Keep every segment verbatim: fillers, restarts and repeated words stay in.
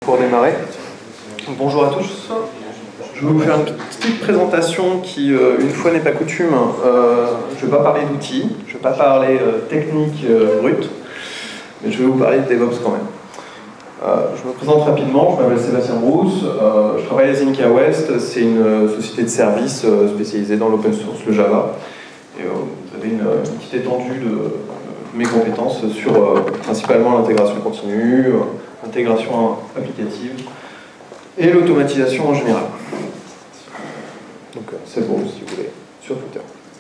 Pour démarrer. Bonjour à tous. Je vais vous faire une petite présentation qui, euh, une fois n'est pas coutume, euh, je ne vais pas parler d'outils, je ne vais pas parler euh, technique euh, brute, mais je vais vous parler de DevOps quand même. Euh, je me présente rapidement, je m'appelle Sébastien Brousse, euh, je travaille à Zinca West, c'est une société de services euh, spécialisée dans l'open source, le Java. Et euh, vous avez une, une petite étendue de, de mes compétences sur euh, principalement l'intégration continue, euh, l'intégration applicative et l'automatisation en général. Donc c'est bon si vous voulez, sur Twitter.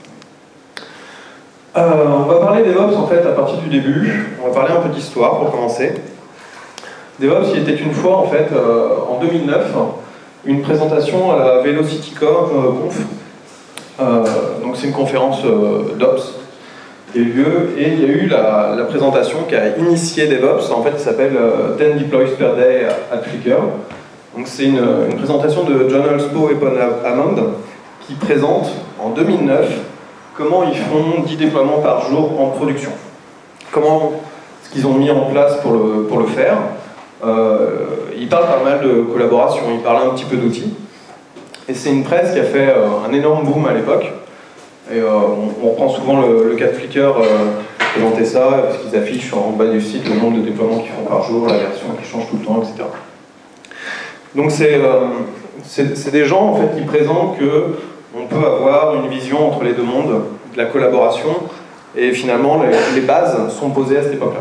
Euh, on va parler DevOps en fait à partir du début. On va parler un peu d'histoire pour commencer. DevOps, il était une fois en fait euh, en deux mille neuf une présentation à la VelocityConf. Euh, donc c'est une conférence euh, d'Ops qui a eu lieu et il y a eu la, la présentation qui a initié DevOps. En fait, ça s'appelle euh, ten deploys per day at Flickr. Donc c'est une, une présentation de John Holspo et Paul Hammond qui présente en deux mille neuf comment ils font dix déploiements par jour en production. Comment ce qu'ils ont mis en place pour le, pour le faire. Euh, ils parlent pas mal de collaboration, ils parlent un petit peu d'outils. Et c'est une presse qui a fait euh, un énorme boom à l'époque. Et euh, on, on reprend souvent le, le cas de Flickr euh, pour présenter ça, parce qu'ils affichent en bas du site le nombre de déploiements qu'ils font par jour, la version qui change tout le temps, et cetera. Donc c'est euh, des gens en fait qui présentent qu'on peut avoir une vision entre les deux mondes, de la collaboration, et finalement les, les bases sont posées à cette époque-là.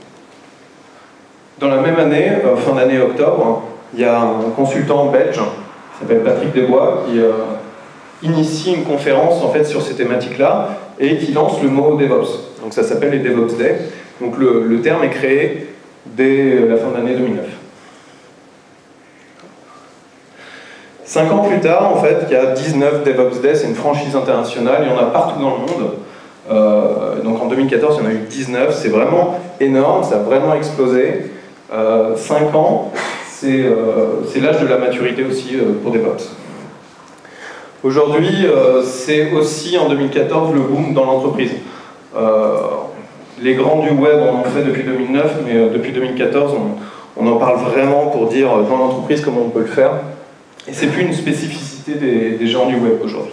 Dans la même année, euh, fin d'année octobre, il y a un consultant belge qui s'appelle Patrick Desbois qui euh, initie une conférence en fait sur ces thématiques-là et qui lance le mot DevOps. Donc ça s'appelle les DevOps Day. Donc le, le terme est créé dès la fin de l'année deux mille neuf. Cinq ans plus tard, en fait, il y a dix-neuf DevOps Day, c'est une franchise internationale, il y en a partout dans le monde. Euh, donc en deux mille quatorze, il y en a eu dix-neuf, c'est vraiment énorme, ça a vraiment explosé. Euh, cinq ans, c'est euh, l'âge de la maturité aussi euh, pour DevOps. Aujourd'hui, euh, c'est aussi en deux mille quatorze le boom dans l'entreprise. Euh, les grands du web en ont fait depuis deux mille neuf, mais euh, depuis deux mille quatorze, on, on en parle vraiment pour dire euh, dans l'entreprise comment on peut le faire. Et c'est plus une spécificité des, des gens du web aujourd'hui.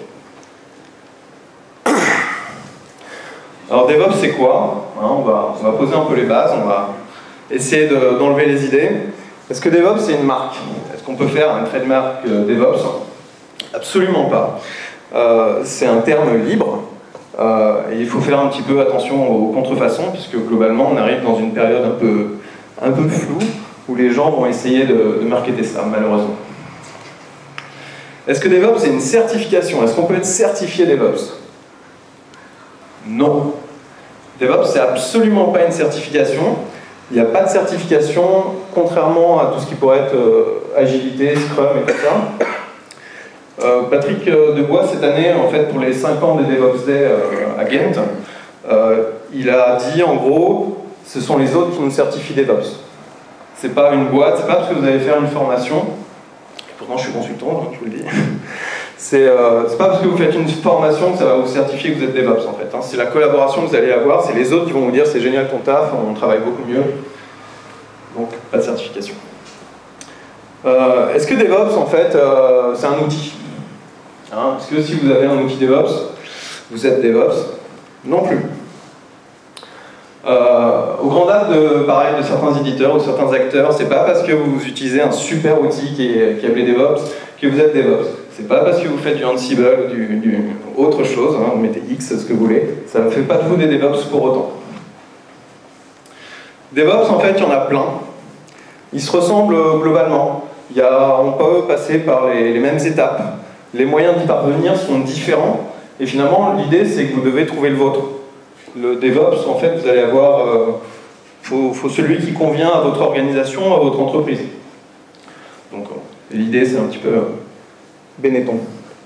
Alors DevOps c'est quoi, hein, on, va, on va poser un peu les bases, on va essayer d'enlever de, les idées. Est-ce que DevOps c'est une marque? Est-ce qu'on peut faire un trademark euh, DevOps? Absolument pas. Euh, c'est un terme libre euh, et il faut faire un petit peu attention aux contrefaçons puisque globalement on arrive dans une période un peu, un peu floue où les gens vont essayer de, de marketer ça malheureusement. Est-ce que DevOps c'est une certification? Est-ce qu'on peut être certifié DevOps? Non. DevOps c'est absolument pas une certification. Il n'y a pas de certification, contrairement à tout ce qui pourrait être euh, agilité, Scrum et tout ça. Euh, Patrick Desbois, cette année, en fait, pour les cinq ans des DevOps Day euh, à Ghent, euh, il a dit en gros, ce sont les autres qui nous certifient DevOps. C'est pas une boîte, c'est pas parce que vous allez faire une formation. Pourtant, je suis consultant, donc je vous le dis. C'est euh, pas parce que vous faites une formation que ça va vous certifier que vous êtes DevOps, en fait. Hein. C'est la collaboration que vous allez avoir, c'est les autres qui vont vous dire c'est génial ton taf, on travaille beaucoup mieux. Donc, pas de certification. Euh, Est-ce que DevOps, en fait, euh, c'est un outil? Hein, Est-ce que si vous avez un outil DevOps, vous êtes DevOps? Non plus. Euh, au grand dam de, pareil, de certains éditeurs ou de certains acteurs, c'est pas parce que vous utilisez un super outil qui est, qui est appelé DevOps que vous êtes DevOps. C'est pas parce que vous faites du Ansible ou du, du, autre chose, hein, vous mettez X, ce que vous voulez, ça ne fait pas de vous des DevOps pour autant. DevOps, en fait, il y en a plein. Ils se ressemblent globalement. Il y a, on peut passer par les, les mêmes étapes. Les moyens d'y parvenir sont différents. Et finalement, l'idée, c'est que vous devez trouver le vôtre. Le DevOps, en fait, vous allez avoir... Euh, faut, faut celui qui convient à votre organisation, à votre entreprise. Donc, l'idée, c'est un petit peu... Euh, Benetton.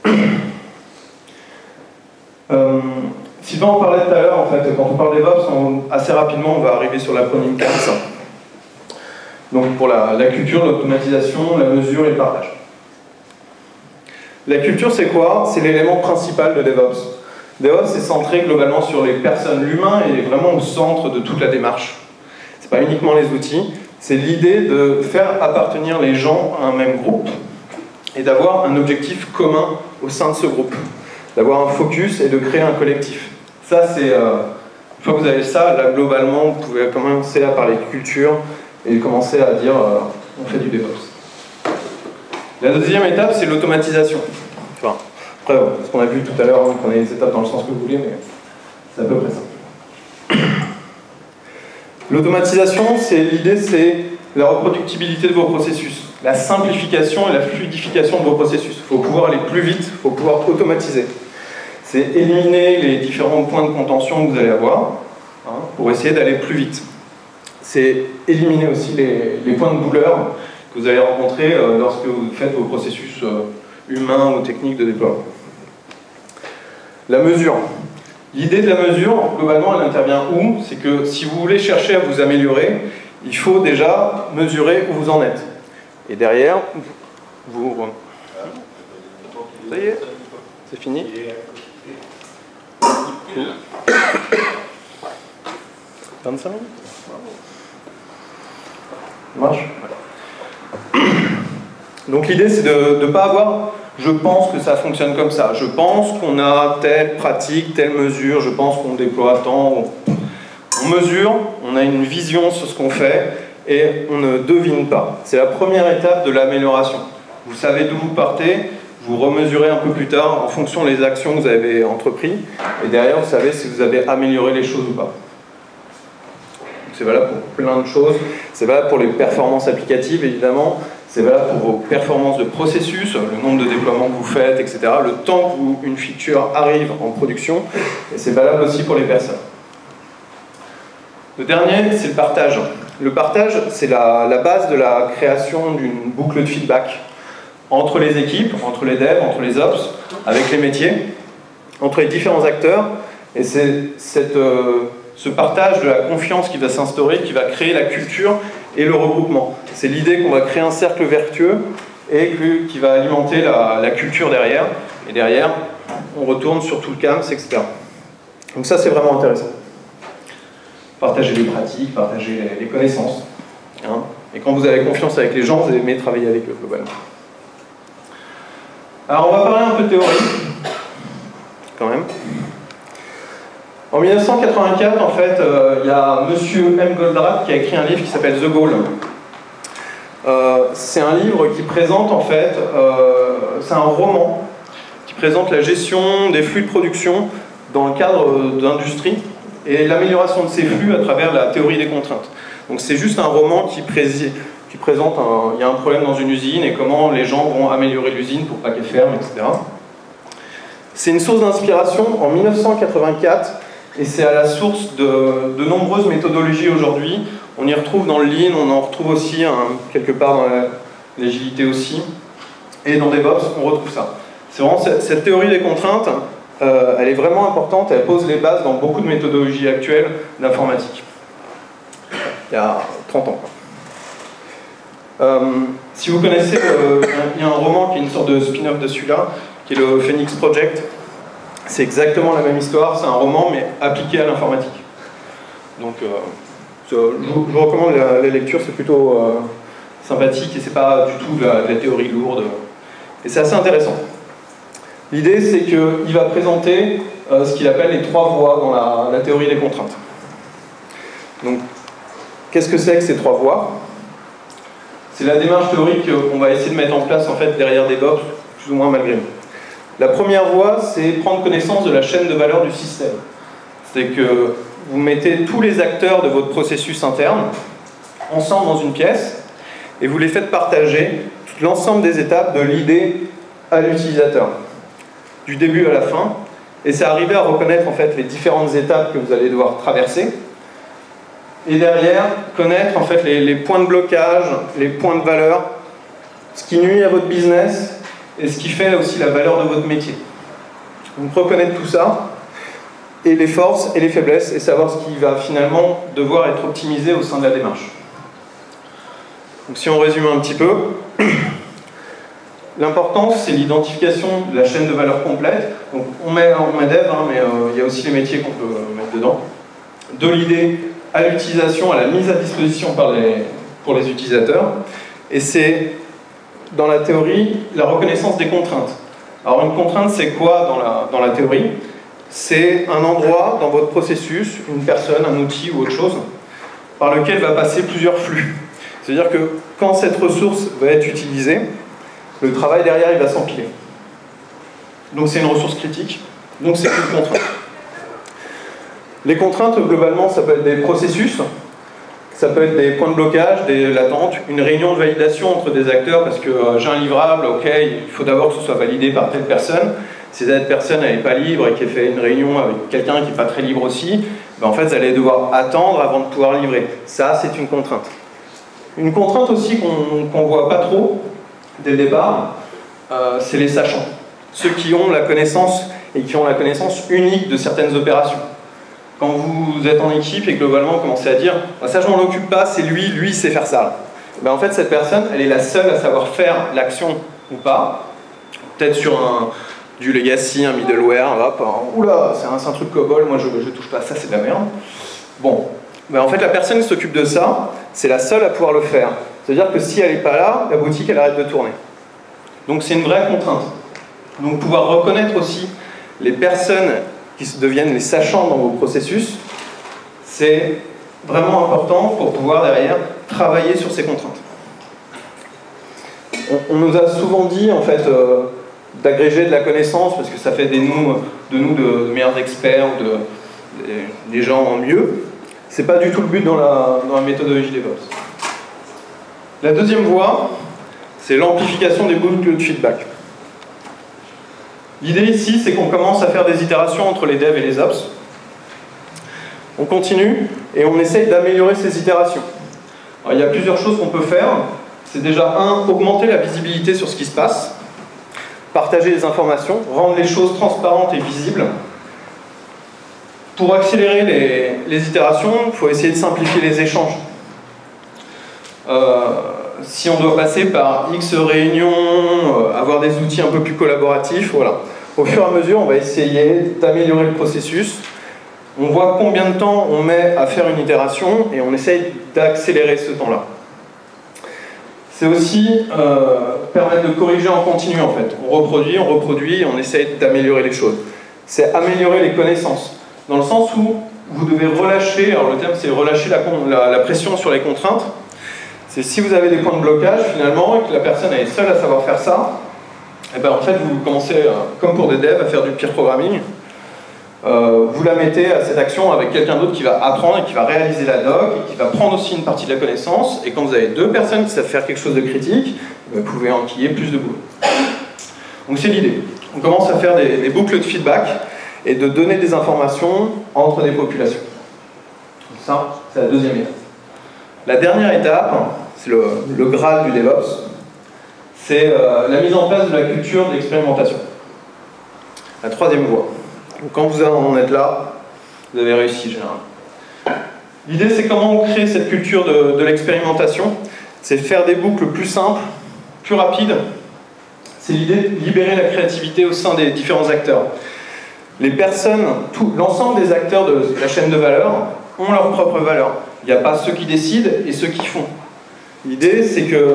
euh, Sylvain en parlait tout à l'heure, en fait, quand on parle DevOps, on, assez rapidement, on va arriver sur l'acronyme C A M S. Donc, pour la, la culture, l'automatisation, la mesure et le partage. La culture, c'est quoi? C'est l'élément principal de DevOps. DevOps, c'est centré globalement sur les personnes, l'humain est vraiment au centre de toute la démarche. C'est pas uniquement les outils, C'est l'idée de faire appartenir les gens à un même groupe et d'avoir un objectif commun au sein de ce groupe, d'avoir un focus et de créer un collectif. Ça, c'est... Euh, une fois que vous avez ça, là, globalement, vous pouvez commencer à parler de culture et commencer à dire euh, on fait du DevOps. La deuxième étape, c'est l'automatisation. Enfin, après, ce qu'on a vu tout à l'heure, hein, qu'on a les étapes dans le sens que vous voulez, mais c'est à peu près ça. L'automatisation, c'est l'idée, c'est la reproductibilité de vos processus, la simplification et la fluidification de vos processus. Il faut pouvoir aller plus vite, il faut pouvoir automatiser. C'est éliminer les différents points de contention que vous allez avoir hein, pour essayer d'aller plus vite. C'est éliminer aussi les, les points de douleur que vous allez rencontrer euh, lorsque vous faites vos processus euh, humains ou techniques de déploiement. La mesure. L'idée de la mesure, globalement, elle intervient où? C'est que si vous voulez chercher à vous améliorer, il faut déjà mesurer où vous en êtes. Et derrière, vous... Ça y est, c'est fini. vingt-cinq minutes. Ça marche. Donc l'idée, c'est de ne pas avoir « je pense que ça fonctionne comme ça »,« je pense qu'on a telle pratique, telle mesure, je pense qu'on déploie tant ». On mesure, on a une vision sur ce qu'on fait et on ne devine pas. C'est la première étape de l'amélioration. Vous savez d'où vous partez, vous remesurez un peu plus tard en fonction des actions que vous avez entreprises et derrière, vous savez si vous avez amélioré les choses ou pas. C'est valable pour plein de choses. C'est valable pour les performances applicatives, évidemment. C'est valable pour vos performances de processus, le nombre de déploiements que vous faites, et cetera. Le temps où une feature arrive en production. Et c'est valable aussi pour les personnes. Le dernier, c'est le partage. Le partage, c'est la, la base de la création d'une boucle de feedback entre les équipes, entre les devs, entre les ops, avec les métiers, entre les différents acteurs. Et c'est cette... Euh, ce partage de la confiance qui va s'instaurer, qui va créer la culture et le regroupement. C'est l'idée qu'on va créer un cercle vertueux et que, qui va alimenter la, la culture derrière. Et derrière, on retourne sur tout le C A M S, et cetera. Donc ça, c'est vraiment intéressant. Partager les pratiques, partager les, les connaissances. Hein. Et quand vous avez confiance avec les gens, vous aimez travailler avec eux, globalement. Alors, on va parler un peu de théorie, quand même. En mille neuf cent quatre-vingt-quatre, en fait, il euh, y a Monsieur M. Goldratt qui a écrit un livre qui s'appelle The Goal. Euh, c'est un livre qui présente, en fait, euh, c'est un roman qui présente la gestion des flux de production dans le cadre d'industrie et l'amélioration de ces flux à travers la théorie des contraintes. Donc c'est juste un roman qui, prési, qui présente, un, il y a un problème dans une usine et comment les gens vont améliorer l'usine pour pas qu'elle ferme, et cetera. C'est une source d'inspiration en mille neuf cent quatre-vingt-quatre. Et c'est à la source de, de nombreuses méthodologies aujourd'hui. On y retrouve dans le Lean, on en retrouve aussi hein, quelque part dans l'agilité aussi. Et dans DevOps, on retrouve ça. C'est vraiment cette, cette théorie des contraintes, euh, elle est vraiment importante, elle pose les bases dans beaucoup de méthodologies actuelles d'informatique. Il y a trente ans. Euh, si vous connaissez, euh, il y a un roman qui est une sorte de spin-off de celui-là, qui est le Phoenix Project. C'est exactement la même histoire, c'est un roman, mais appliqué à l'informatique. Donc, euh, je, vous, je vous recommande la, la lecture, c'est plutôt euh, sympathique, et c'est pas du tout de la, de la théorie lourde. Et c'est assez intéressant. L'idée, c'est qu'il va présenter euh, ce qu'il appelle les trois voies dans la, la théorie des contraintes. Donc, qu'est-ce que c'est que ces trois voies? C'est la démarche théorique qu'on va essayer de mettre en place, en fait, derrière DevOps, plus ou moins malgré nous. La première voie, c'est prendre connaissance de la chaîne de valeur du système. C'est que vous mettez tous les acteurs de votre processus interne ensemble dans une pièce et vous les faites partager l'ensemble des étapes de l'idée à l'utilisateur, du début à la fin. Et c'est arriver à reconnaître en fait les différentes étapes que vous allez devoir traverser. Et derrière, connaître en fait les, les points de blocage, les points de valeur, ce qui nuit à votre business, et ce qui fait aussi la valeur de votre métier. Donc reconnaître tout ça, et les forces et les faiblesses, et savoir ce qui va finalement devoir être optimisé au sein de la démarche. Donc si on résume un petit peu, l'importance c'est l'identification de la chaîne de valeur complète. Donc on met, on met dev, hein, mais euh, il y a aussi les métiers qu'on peut mettre dedans. De l'idée à l'utilisation, à la mise à disposition par les, pour pour les utilisateurs. Et c'est, dans la théorie, la reconnaissance des contraintes. Alors une contrainte, c'est quoi dans la, dans la théorie? C'est un endroit dans votre processus, une personne, un outil ou autre chose, par lequel va passer plusieurs flux. C'est-à-dire que quand cette ressource va être utilisée, le travail derrière, il va s'empiler. Donc c'est une ressource critique, donc c'est une contrainte. Les contraintes, globalement, ça peut être des processus, ça peut être des points de blocage, des latentes, une réunion de validation entre des acteurs, parce que euh, j'ai un livrable, ok, il faut d'abord que ce soit validé par telle personne. Si cette personne n'est pas libre et qu'elle fait une réunion avec quelqu'un qui n'est pas très libre aussi, ben en fait, vous allez devoir attendre avant de pouvoir livrer. Ça, c'est une contrainte. Une contrainte aussi qu'on qu'on voit pas trop, dès le départ, euh, c'est les sachants. Ceux qui ont la connaissance, et qui ont la connaissance unique de certaines opérations. Quand vous êtes en équipe et globalement vous commencez à dire ah, ça je m'en occupe pas, c'est lui, lui il sait faire ça. Ben, en fait cette personne, elle est la seule à savoir faire l'action ou pas. Peut-être sur un, du legacy, un middleware, hop, un, oula, c'est un, un truc COBOL, moi je, je touche pas à ça, c'est de la merde. Bon, ben, en fait la personne qui s'occupe de ça, c'est la seule à pouvoir le faire. C'est-à-dire que si elle n'est pas là, la boutique elle arrête de tourner. Donc c'est une vraie contrainte. Donc pouvoir reconnaître aussi les personnes qui deviennent les sachants dans vos processus, c'est vraiment important pour pouvoir derrière travailler sur ces contraintes. On, on nous a souvent dit en fait euh, d'agréger de la connaissance parce que ça fait des nous, de nous de, de meilleurs experts ou de, des, des gens en mieux. C'est pas du tout le but dans la, dans la méthodologie DevOps. La deuxième voie, c'est l'amplification des boucles de feedback. L'idée ici, c'est qu'on commence à faire des itérations entre les devs et les ops. On continue et on essaye d'améliorer ces itérations. Alors, il y a plusieurs choses qu'on peut faire. C'est déjà, un, augmenter la visibilité sur ce qui se passe, partager les informations, rendre les choses transparentes et visibles. Pour accélérer les, les itérations, il faut essayer de simplifier les échanges. Euh, si on doit passer par X réunions, euh, avoir des outils un peu plus collaboratifs, voilà. Au fur et à mesure, on va essayer d'améliorer le processus. On voit combien de temps on met à faire une itération et on essaye d'accélérer ce temps-là. C'est aussi euh, permettre de corriger en continu en fait. On reproduit, on reproduit et on essaye d'améliorer les choses. C'est améliorer les connaissances. Dans le sens où vous devez relâcher, alors le terme c'est relâcher la, la, la pression sur les contraintes. C'est si vous avez des points de blocage finalement et que la personne est seule à savoir faire ça, et ben en fait vous commencez, euh, comme pour des devs, à faire du peer programming. Euh, vous la mettez à cette action avec quelqu'un d'autre qui va apprendre et qui va réaliser la doc et qui va prendre aussi une partie de la connaissance. Et quand vous avez deux personnes qui savent faire quelque chose de critique, vous pouvez enquiller plus de boulot. Donc c'est l'idée. On commence à faire des, des boucles de feedback et de donner des informations entre des populations. Donc ça, c'est la deuxième étape. La dernière étape, c'est le, le Graal du DevOps, c'est euh, la mise en place de la culture de l'expérimentation. La troisième voie. Donc quand vous en êtes là, vous avez réussi généralement. L'idée, c'est comment on crée cette culture de, de l'expérimentation. C'est faire des boucles plus simples, plus rapides. C'est l'idée de libérer la créativité au sein des différents acteurs. Les personnes, l'ensemble des acteurs de la chaîne de valeur ont leur propre valeur. Il n'y a pas ceux qui décident et ceux qui font. L'idée, c'est que,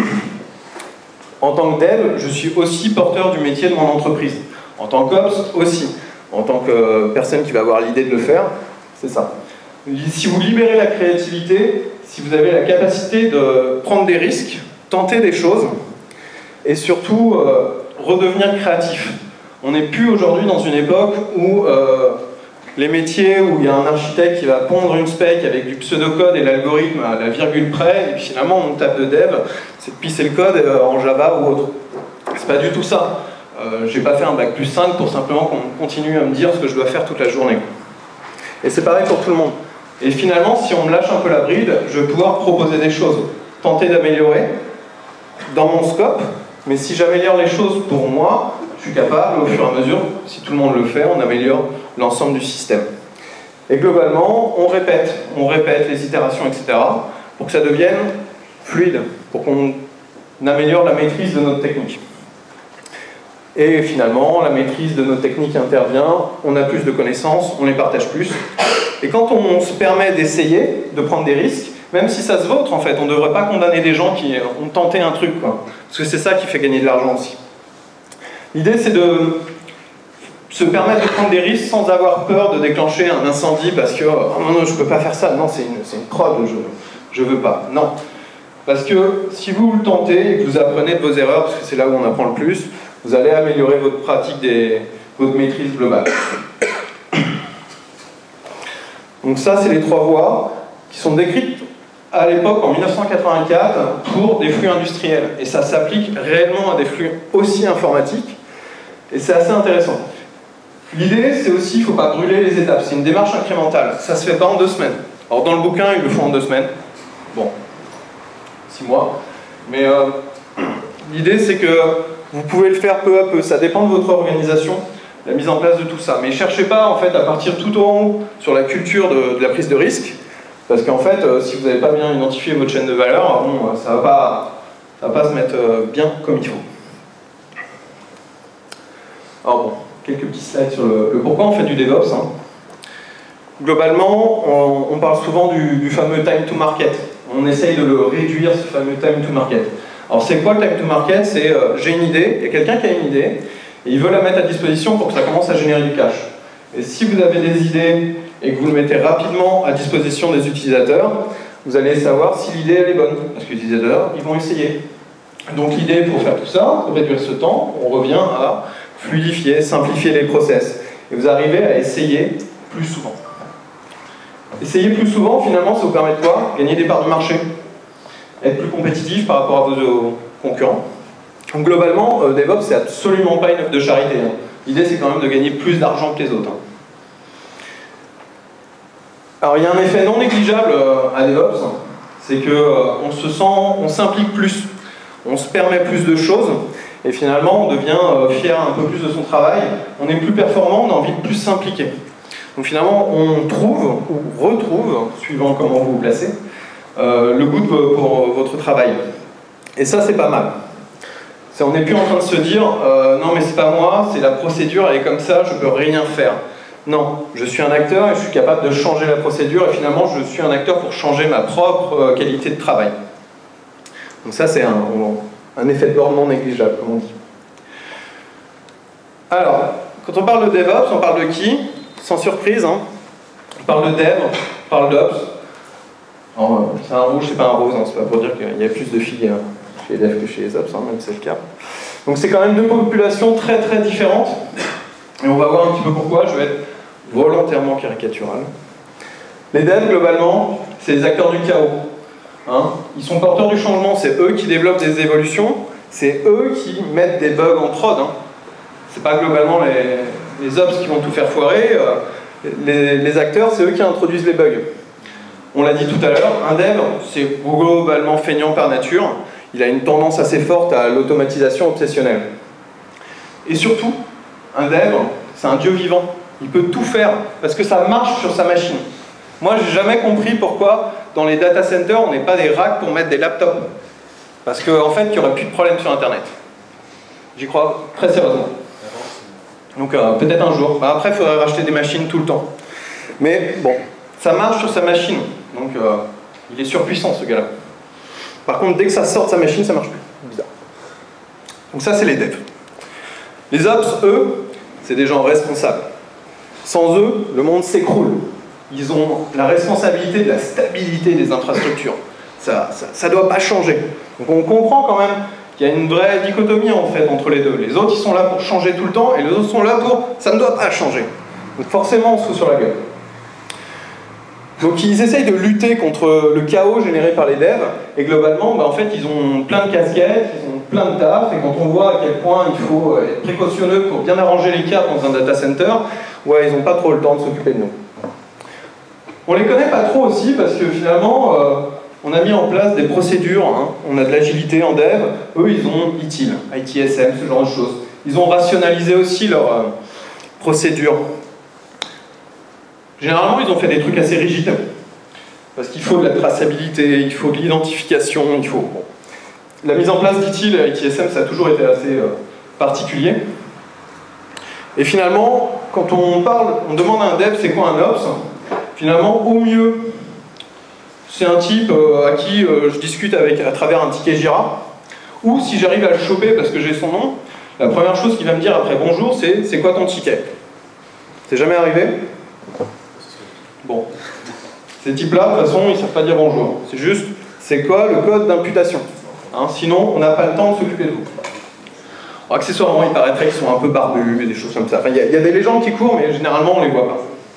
en tant que dev, je suis aussi porteur du métier de mon entreprise. En tant qu'ops, aussi. En tant que personne qui va avoir l'idée de le faire, c'est ça. Si vous libérez la créativité, si vous avez la capacité de prendre des risques, tenter des choses, et surtout euh, redevenir créatif. On n'est plus aujourd'hui dans une époque où euh, les métiers où il y a un architecte qui va pondre une spec avec du pseudocode et l'algorithme à la virgule près, et puis finalement mon table de dev, c'est de pisser le code euh, en Java ou autre. C'est pas du tout ça. Euh, j'ai pas fait un bac plus cinq pour simplement qu'on continue à me dire ce que je dois faire toute la journée. Et c'est pareil pour tout le monde. Et finalement, si on me lâche un peu la bride, je vais pouvoir proposer des choses, tenter d'améliorer dans mon scope, mais si j'améliore les choses pour moi, je suis capable, au fur et à mesure, si tout le monde le fait, on améliore l'ensemble du système. Et globalement, on répète, on répète les itérations, et cetera, pour que ça devienne fluide, pour qu'on améliore la maîtrise de notre technique. Et finalement, la maîtrise de notre technique intervient, on a plus de connaissances, on les partage plus. Et quand on se permet d'essayer, de prendre des risques, Même si ça se vautre, en fait, on ne devrait pas condamner des gens qui ont tenté un truc, quoi. Parce que c'est ça qui fait gagner de l'argent aussi. L'idée, c'est de se permettre de prendre des risques sans avoir peur de déclencher un incendie parce que oh non, non, je peux pas faire ça, non, c'est une, c'est une prod, je, je veux pas. Non. Parce que si vous le tentez et que vous apprenez de vos erreurs, parce que c'est là où on apprend le plus, vous allez améliorer votre pratique, des, votre maîtrise globale. Donc ça, c'est les trois voies qui sont décrites à l'époque, en mille neuf cent quatre-vingt-quatre, pour des flux industriels. Et ça s'applique réellement à des flux aussi informatiques. Et c'est assez intéressant. L'idée, c'est aussi, il ne faut pas brûler les étapes. C'est une démarche incrémentale. Ça ne se fait pas en deux semaines. Alors dans le bouquin, ils le font en deux semaines. Bon, six mois. Mais euh, l'idée, c'est que vous pouvez le faire peu à peu. Ça dépend de votre organisation, la mise en place de tout ça. Mais cherchez pas, en fait, à partir tout en haut sur la culture de, de la prise de risque. Parce qu'en fait, euh, si vous n'avez pas bien identifié votre chaîne de valeur, bon, ça ne va pas, ça va pas se mettre euh, bien comme il faut. Alors bon, quelques petits slides sur le, le pourquoi on fait du DevOps. Hein. Globalement, on, on parle souvent du, du fameux time to market. On essaye de le réduire, ce fameux time to market. Alors c'est quoi le time to market? C'est euh, j'ai une idée, il y a quelqu'un qui a une idée, et il veut la mettre à disposition pour que ça commence à générer du cash. Et si vous avez des idées et que vous le mettez rapidement à disposition des utilisateurs, vous allez savoir si l'idée elle est bonne. Parce que les utilisateurs, ils vont essayer. Donc l'idée pour faire tout ça, pour réduire ce temps, on revient à fluidifier, simplifier les process. Et vous arrivez à essayer plus souvent. Essayer plus souvent, finalement, ça vous permet de quoi? Gagner des parts de marché. Être plus compétitif par rapport à vos concurrents. Donc globalement, euh, DevOps, c'est absolument pas une œuvre de charité. Hein. L'idée, c'est quand même de gagner plus d'argent que les autres. Hein. Alors, il y a un effet non négligeable euh, à DevOps, c'est qu'on euh, se sent, on s'implique plus, on se permet plus de choses, et finalement, on devient euh, fier un peu plus de son travail, on est plus performant, on a envie de plus s'impliquer. Donc finalement, on trouve, ou retrouve, suivant comment vous vous placez, euh, le goût de, pour votre travail. Et ça, c'est pas mal. On n'est plus en train de se dire euh, non mais c'est pas moi, c'est la procédure, elle est comme ça, je peux rien faire. Non, je suis un acteur et je suis capable de changer la procédure et finalement je suis un acteur pour changer ma propre euh, qualité de travail. Donc ça c'est un, un effet de bord non négligeable, comme on dit. Alors, quand on parle de DevOps, on parle de qui? Sans surprise, hein. On parle de Dev, on parle d'Ops. C'est un rouge, c'est pas un rose, hein. C'est pas pour dire qu'il y a plus de filles hein, chez les Devs que chez les Ops, hein, même si c'est le cas. Donc c'est quand même deux populations très très différentes. Et on va voir un petit peu pourquoi, je vais être volontairement caricatural. Les devs, globalement, c'est les acteurs du chaos. Hein, ils sont porteurs du changement, c'est eux qui développent des évolutions, c'est eux qui mettent des bugs en prod. Hein. C'est pas globalement les, les ops qui vont tout faire foirer, euh, les, les acteurs, c'est eux qui introduisent les bugs. On l'a dit tout à l'heure, un dev, c'est globalement feignant par nature, il a une tendance assez forte à l'automatisation obsessionnelle. Et surtout, un dev, c'est un dieu vivant, il peut tout faire, parce que ça marche sur sa machine. Moi, j'ai jamais compris pourquoi, dans les data centers, on n'est pas des racks pour mettre des laptops. Parce qu'en en fait, il n'y aurait plus de problème sur Internet. J'y crois très sérieusement. Donc euh, peut-être un jour. Bah, après, il faudrait racheter des machines tout le temps. Mais bon, ça marche sur sa machine. Donc euh, il est surpuissant, ce gars-là. Par contre, dès que ça sort de sa machine, ça marche plus. Bizarre. Donc ça, c'est les devs. Les ops, eux, c'est des gens responsables. Sans eux, le monde s'écroule. Ils ont la responsabilité de la stabilité des infrastructures. Ça ne doit pas changer. Donc on comprend quand même qu'il y a une vraie dichotomie en fait entre les deux. Les autres, ils sont là pour changer tout le temps, et les autres sont là pour ça ne doit pas changer. Donc forcément, on se fout sur la gueule. Donc ils essayent de lutter contre le chaos généré par les devs, et globalement, bah, en fait, ils ont plein de casquettes, ils ont plein de taf, et quand on voit à quel point il faut être précautionneux pour bien arranger les câbles dans un data center, ouais, ils n'ont pas trop le temps de s'occuper de nous. On les connaît pas trop aussi parce que finalement, euh, on a mis en place des procédures, hein. On a de l'agilité en dev, eux ils ont I T I L, I T S M, ce genre de choses. Ils ont rationalisé aussi leurs euh, procédures. Généralement, ils ont fait des trucs assez rigides. Parce qu'il faut de la traçabilité, il faut de l'identification, il faut... Bon. La mise en place d'I T I L et I T S M, ça a toujours été assez euh, particulier. Et finalement, quand on parle, on demande à un dev c'est quoi un ops, finalement, au mieux, c'est un type euh, à qui euh, je discute avec, à travers un ticket Jira, ou si j'arrive à le choper parce que j'ai son nom, la première chose qu'il va me dire après bonjour, c'est c'est quoi ton ticket? C'est jamais arrivé? Bon. Ces types-là, de toute façon, ils ne savent pas dire bonjour. C'est juste, c'est quoi le code d'imputation? Hein, sinon, on n'a pas le temps de s'occuper de vous. Alors, accessoirement, il paraîtrait qu'ils sont un peu barbus et des choses comme ça. Enfin, il y, y a des légendes qui courent, mais généralement, on ne les voit pas.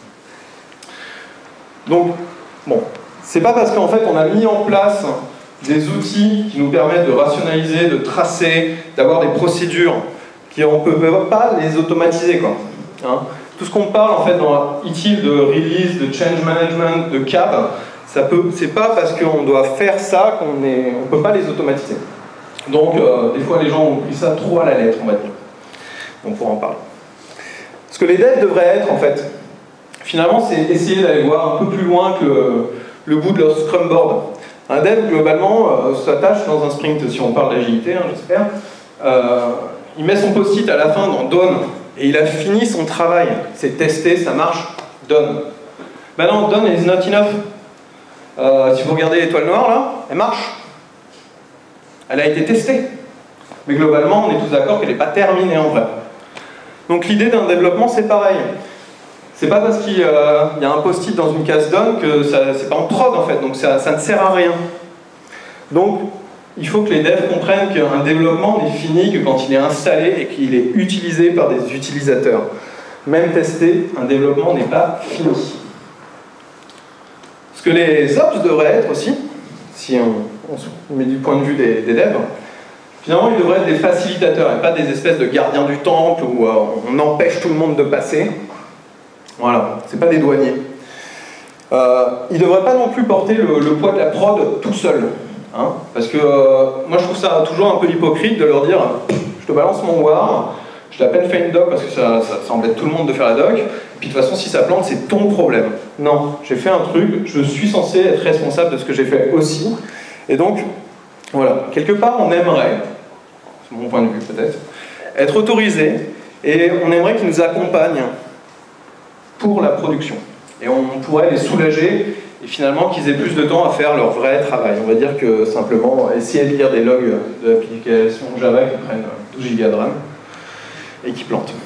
Donc, bon, c'est pas parce qu'en fait, on a mis en place des outils qui nous permettent de rationaliser, de tracer, d'avoir des procédures, qu'on ne peut pas les automatiser, quoi. Hein, tout ce qu'on parle, en fait, dans I T I L de release, de change management, de C A B, ça peut, c'est pas parce qu'on doit faire ça qu'on est, on peut pas les automatiser. Donc, euh, des fois, les gens ont pris ça trop à la lettre, on va dire. On pourra en parler. Ce que les devs devraient être, en fait, finalement, c'est essayer d'aller voir un peu plus loin que le bout de leur Scrum Board. Un dev, globalement, euh, s'attache dans un sprint, si on parle d'agilité, hein, j'espère, euh, il met son post-it à la fin dans Done, et il a fini son travail. C'est testé, ça marche, Done. Ben non, Done is not enough. Euh, si vous regardez l'étoile noire, là, elle marche. Elle a été testée. Mais globalement, on est tous d'accord qu'elle n'est pas terminée en vrai. Donc l'idée d'un développement, c'est pareil. C'est pas parce qu'il euh, y a un post-it dans une case Done que c'est pas en prod, en fait. Donc ça, ça ne sert à rien. Donc, il faut que les devs comprennent qu'un développement n'est fini que quand il est installé et qu'il est utilisé par des utilisateurs. Même testé, un développement n'est pas fini. Ce que les ops devraient être aussi, si on, on se met du point de vue des, des devs, finalement ils devraient être des facilitateurs et pas des espèces de gardiens du temple où euh, on empêche tout le monde de passer. Voilà, c'est pas des douaniers. Euh, ils devraient pas non plus porter le, le poids de la prod tout seul. Hein, parce que euh, moi je trouve ça toujours un peu hypocrite de leur dire je te balance mon war, je t'ai à peine fait une doc parce que ça, ça, ça embête tout le monde de faire la doc, et puis de toute façon si ça plante c'est ton problème. Non, j'ai fait un truc, je suis censé être responsable de ce que j'ai fait aussi, et donc voilà, quelque part on aimerait, c'est mon point de vue peut-être, être autorisé, et on aimerait qu'ils nous accompagnent pour la production, et on pourrait les soulager et finalement qu'ils aient plus de temps à faire leur vrai travail. On va dire que simplement essayer de lire des logs de l'application Java qui prennent douze gigas de RAM et qui plantent.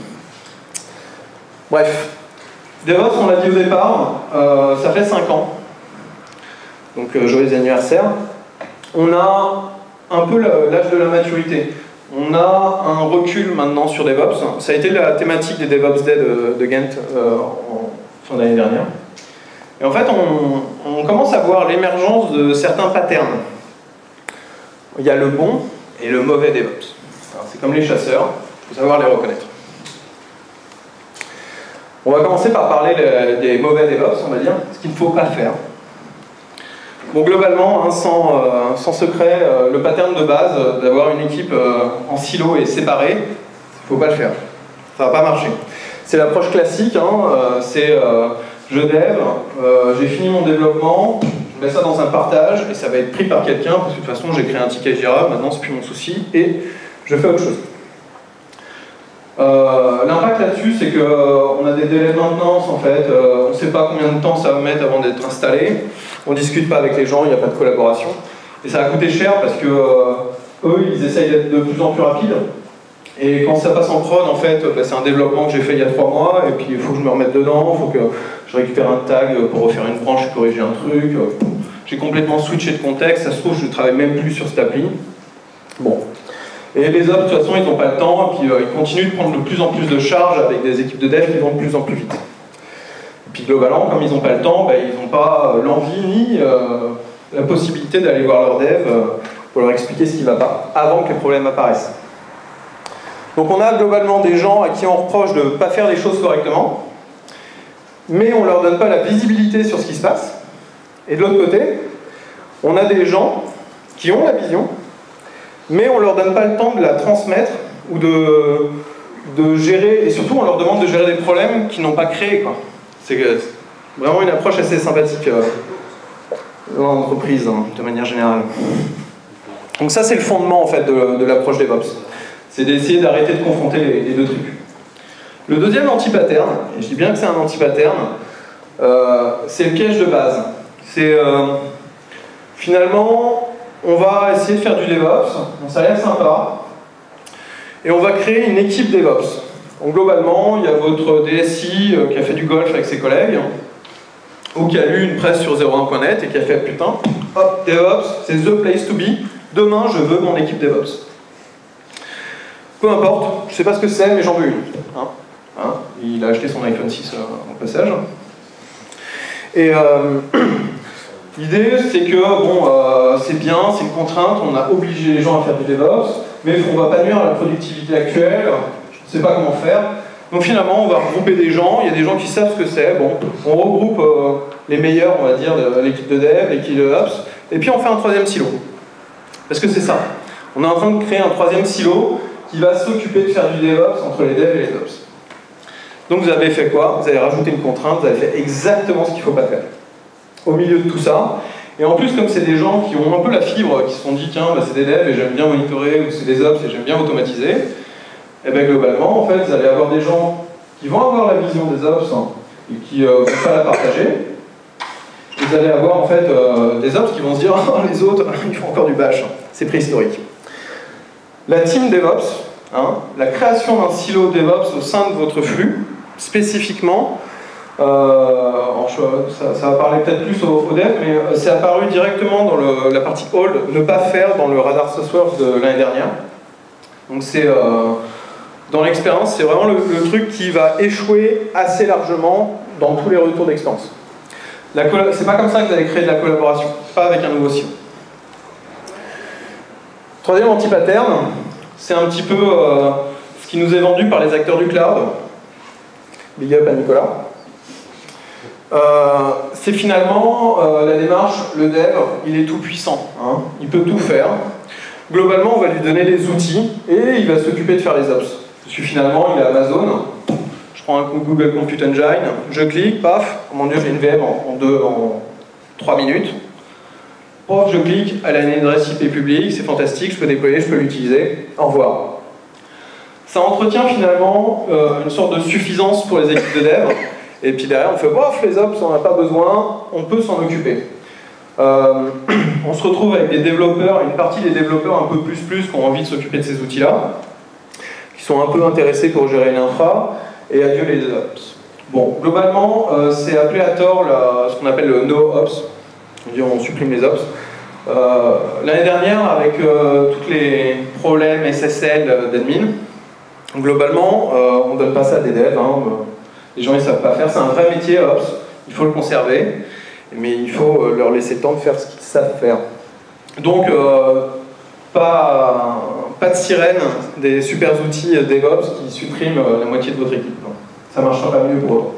Bref, DevOps, on l'a dit au départ, euh, ça fait cinq ans, donc euh, joyeux anniversaire. On a un peu l'âge de la maturité. On a un recul maintenant sur DevOps. Ça a été la thématique des DevOps Day de, de Ghent euh, en fin d'année dernière. Et en fait, on, on commence à voir l'émergence de certains patterns. Il y a le bon et le mauvais DevOps. C'est comme les chasseurs, il faut savoir les reconnaître. On va commencer par parler des mauvais DevOps, on va dire, ce qu'il ne faut pas faire. Bon, globalement, hein, sans, euh, sans secret, euh, le pattern de base euh, d'avoir une équipe euh, en silo et séparée, il ne faut pas le faire. Ça ne va pas marcher. C'est l'approche classique, hein, euh, c'est euh, je dev, euh, j'ai fini mon développement, je mets ça dans un partage et ça va être pris par quelqu'un parce que de toute façon j'ai créé un ticket Jira, maintenant c'est plus mon souci et je fais autre chose. Euh, L'impact là-dessus, c'est qu'on euh, a des délais de maintenance en fait, euh, on ne sait pas combien de temps ça va mettre avant d'être installé, on ne discute pas avec les gens, il n'y a pas de collaboration et ça va coûter cher parce que euh, eux ils essayent d'être de plus en plus rapides. Et quand ça passe en prod, en fait, bah, c'est un développement que j'ai fait il y a trois mois, et puis il faut que je me remette dedans, il faut que je récupère un tag pour refaire une branche et corriger un truc. J'ai complètement switché de contexte, ça se trouve, je ne travaille même plus sur cette appli. Bon. Et les autres, de toute façon, ils n'ont pas le temps, et puis euh, ils continuent de prendre de plus en plus de charges avec des équipes de dev qui vont de plus en plus vite. Et puis globalement, comme ils n'ont pas le temps, bah, ils n'ont pas euh, l'envie ni euh, la possibilité d'aller voir leur dev euh, pour leur expliquer ce qui ne va pas, avant que les problèmes apparaissent. Donc on a globalement des gens à qui on reproche de ne pas faire les choses correctement, mais on ne leur donne pas la visibilité sur ce qui se passe. Et de l'autre côté, on a des gens qui ont la vision, mais on ne leur donne pas le temps de la transmettre ou de, de gérer, et surtout on leur demande de gérer des problèmes qu'ils n'ont pas créés. C'est vraiment une approche assez sympathique euh, dans l'entreprise, hein, de manière générale. Donc ça c'est le fondement en fait de, de l'approche DevOps. C'est d'essayer d'arrêter de confronter les, les deux trucs. Le deuxième anti-pattern, et je dis bien que c'est un anti-pattern, euh, c'est le piège de base. C'est euh, Finalement, on va essayer de faire du DevOps, donc ça a l'air sympa, et on va créer une équipe DevOps. Donc globalement, il y a votre D S I euh, qui a fait du golf avec ses collègues, ou qui a lu une presse sur zéro un point net et qui a fait putain, hop, DevOps, c'est the place to be, demain je veux mon équipe DevOps. Peu importe, je sais pas ce que c'est, mais j'en veux une. Hein hein il a acheté son iPhone six euh, au passage. Et euh, l'idée, c'est que, bon, euh, c'est bien, c'est une contrainte, on a obligé les gens à faire du DevOps, mais on ne va pas nuire à la productivité actuelle, je ne sais pas comment faire. Donc finalement, on va regrouper des gens, il y a des gens qui savent ce que c'est, bon, on regroupe euh, les meilleurs, on va dire, de l'équipe de dev, l'équipe de ops, et puis on fait un troisième silo. Parce que c'est ça, on est en train de créer un troisième silo qui va s'occuper de faire du DevOps entre les devs et les ops. Donc vous avez fait quoi? Vous avez rajouté une contrainte, vous avez fait exactement ce qu'il ne faut pas faire. Au milieu de tout ça, et en plus comme c'est des gens qui ont un peu la fibre, qui se sont dit tiens, bah, c'est des devs et j'aime bien monitorer, ou c'est des ops et j'aime bien automatiser, et bien globalement, en fait, vous allez avoir des gens qui vont avoir la vision des ops hein, et qui ne euh, vont pas la partager. Vous allez avoir en fait euh, des ops qui vont se dire oh, les autres, ils font encore du bash, c'est préhistorique. La team DevOps, hein, la création d'un silo DevOps au sein de votre flux, spécifiquement, euh, ça, ça va parler peut-être plus aux, aux devs, mais euh, c'est apparu directement dans le, la partie hold, ne pas faire dans le radar software de l'année dernière. Donc c'est, euh, dans l'expérience, c'est vraiment le, le truc qui va échouer assez largement dans tous les retours d'expérience. C'est pas comme ça que vous allez créer de la collaboration, pas avec un nouveau silo. Troisième anti-pattern, c'est un petit peu euh, ce qui nous est vendu par les acteurs du cloud. Big up à Nicolas. Euh, c'est finalement euh, la démarche, le dev, il est tout puissant, hein, il peut tout faire. Globalement, on va lui donner les outils et il va s'occuper de faire les ops. Parce que finalement, il est Amazon, je prends un coup Google Compute Engine, je clique, paf, oh mon dieu, j'ai une V M en, en, deux, en trois minutes. Oh, je clique, elle a une adresse I P publique, c'est fantastique, je peux déployer, je peux l'utiliser, au revoir. Ça entretient finalement euh, une sorte de suffisance pour les équipes de dev, et puis derrière on fait, bof, les ops, on n'a pas besoin, on peut s'en occuper. Euh, on se retrouve avec des développeurs, une partie des développeurs un peu plus plus qui ont envie de s'occuper de ces outils-là, qui sont un peu intéressés pour gérer l'infra, et adieu les ops. Bon, globalement, euh, c'est appelé à tort la, ce qu'on appelle le no-ops, on supprime les ops. Euh, L'année dernière, avec euh, tous les problèmes S S L d'admin, globalement, euh, on ne donne pas ça à des devs, hein, les gens ne savent pas faire, c'est un vrai métier, ops, il faut le conserver, mais il faut euh, leur laisser le temps de faire ce qu'ils savent faire. Donc, euh, pas, pas de sirène des super outils DevOps qui suppriment la moitié de votre équipe. Non. Ça ne marchera pas mieux pour autant.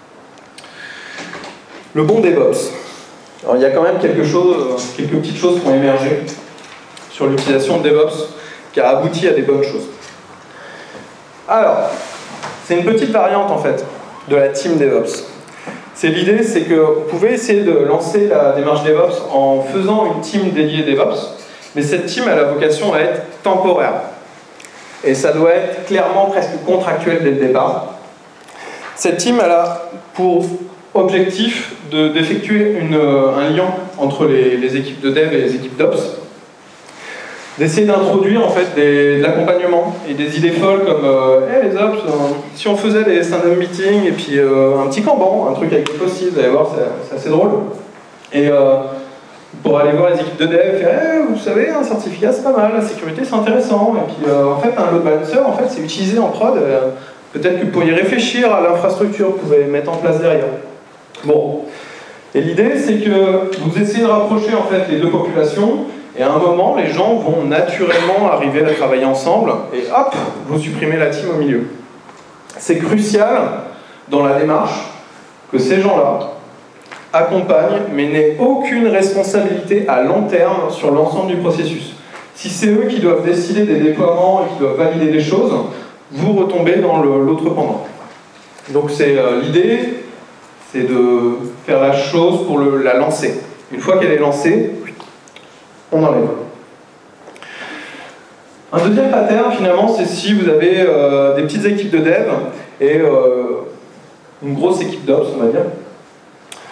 Le bon DevOps. Alors, il y a quand même quelque chose, quelques petites choses qui ont émergé sur l'utilisation de DevOps qui a abouti à des bonnes choses. Alors, c'est une petite variante en fait de la team DevOps. C'est l'idée, c'est que vous pouvez essayer de lancer la démarche DevOps en faisant une team dédiée DevOps, mais cette team a la vocation à être temporaire. Et ça doit être clairement presque contractuel dès le départ. Cette team elle a pour objectif d'effectuer de, un lien entre les, les équipes de dev et les équipes d'ops, d'essayer d'introduire en fait des, de l'accompagnement et des idées folles comme euh, hey, les ops, euh, si on faisait des stand-up meetings et puis euh, un petit Kanban, un truc avec des post-it, vous allez voir, c'est assez drôle. Et euh, pour aller voir les équipes de dev, faire hey, vous savez, un certificat c'est pas mal, la sécurité c'est intéressant. Et puis euh, en fait, un load balancer, en fait, c'est utilisé en prod. Euh, Peut-être que vous pourriez réfléchir à l'infrastructure que vous pouvez mettre en place derrière. Bon, et l'idée c'est que vous essayez de rapprocher en fait les deux populations et à un moment les gens vont naturellement arriver à travailler ensemble et hop, vous supprimez la team au milieu. C'est crucial dans la démarche que ces gens-là accompagnent mais n'aient aucune responsabilité à long terme sur l'ensemble du processus. Si c'est eux qui doivent décider des déploiements et qui doivent valider des choses, vous retombez dans l'autre pendant. Donc c'est euh, l'idée, c'est de faire la chose pour le, la lancer. Une fois qu'elle est lancée, on enlève. Un deuxième pattern, finalement, c'est si vous avez euh, des petites équipes de dev et euh, une grosse équipe d'ops, on va dire.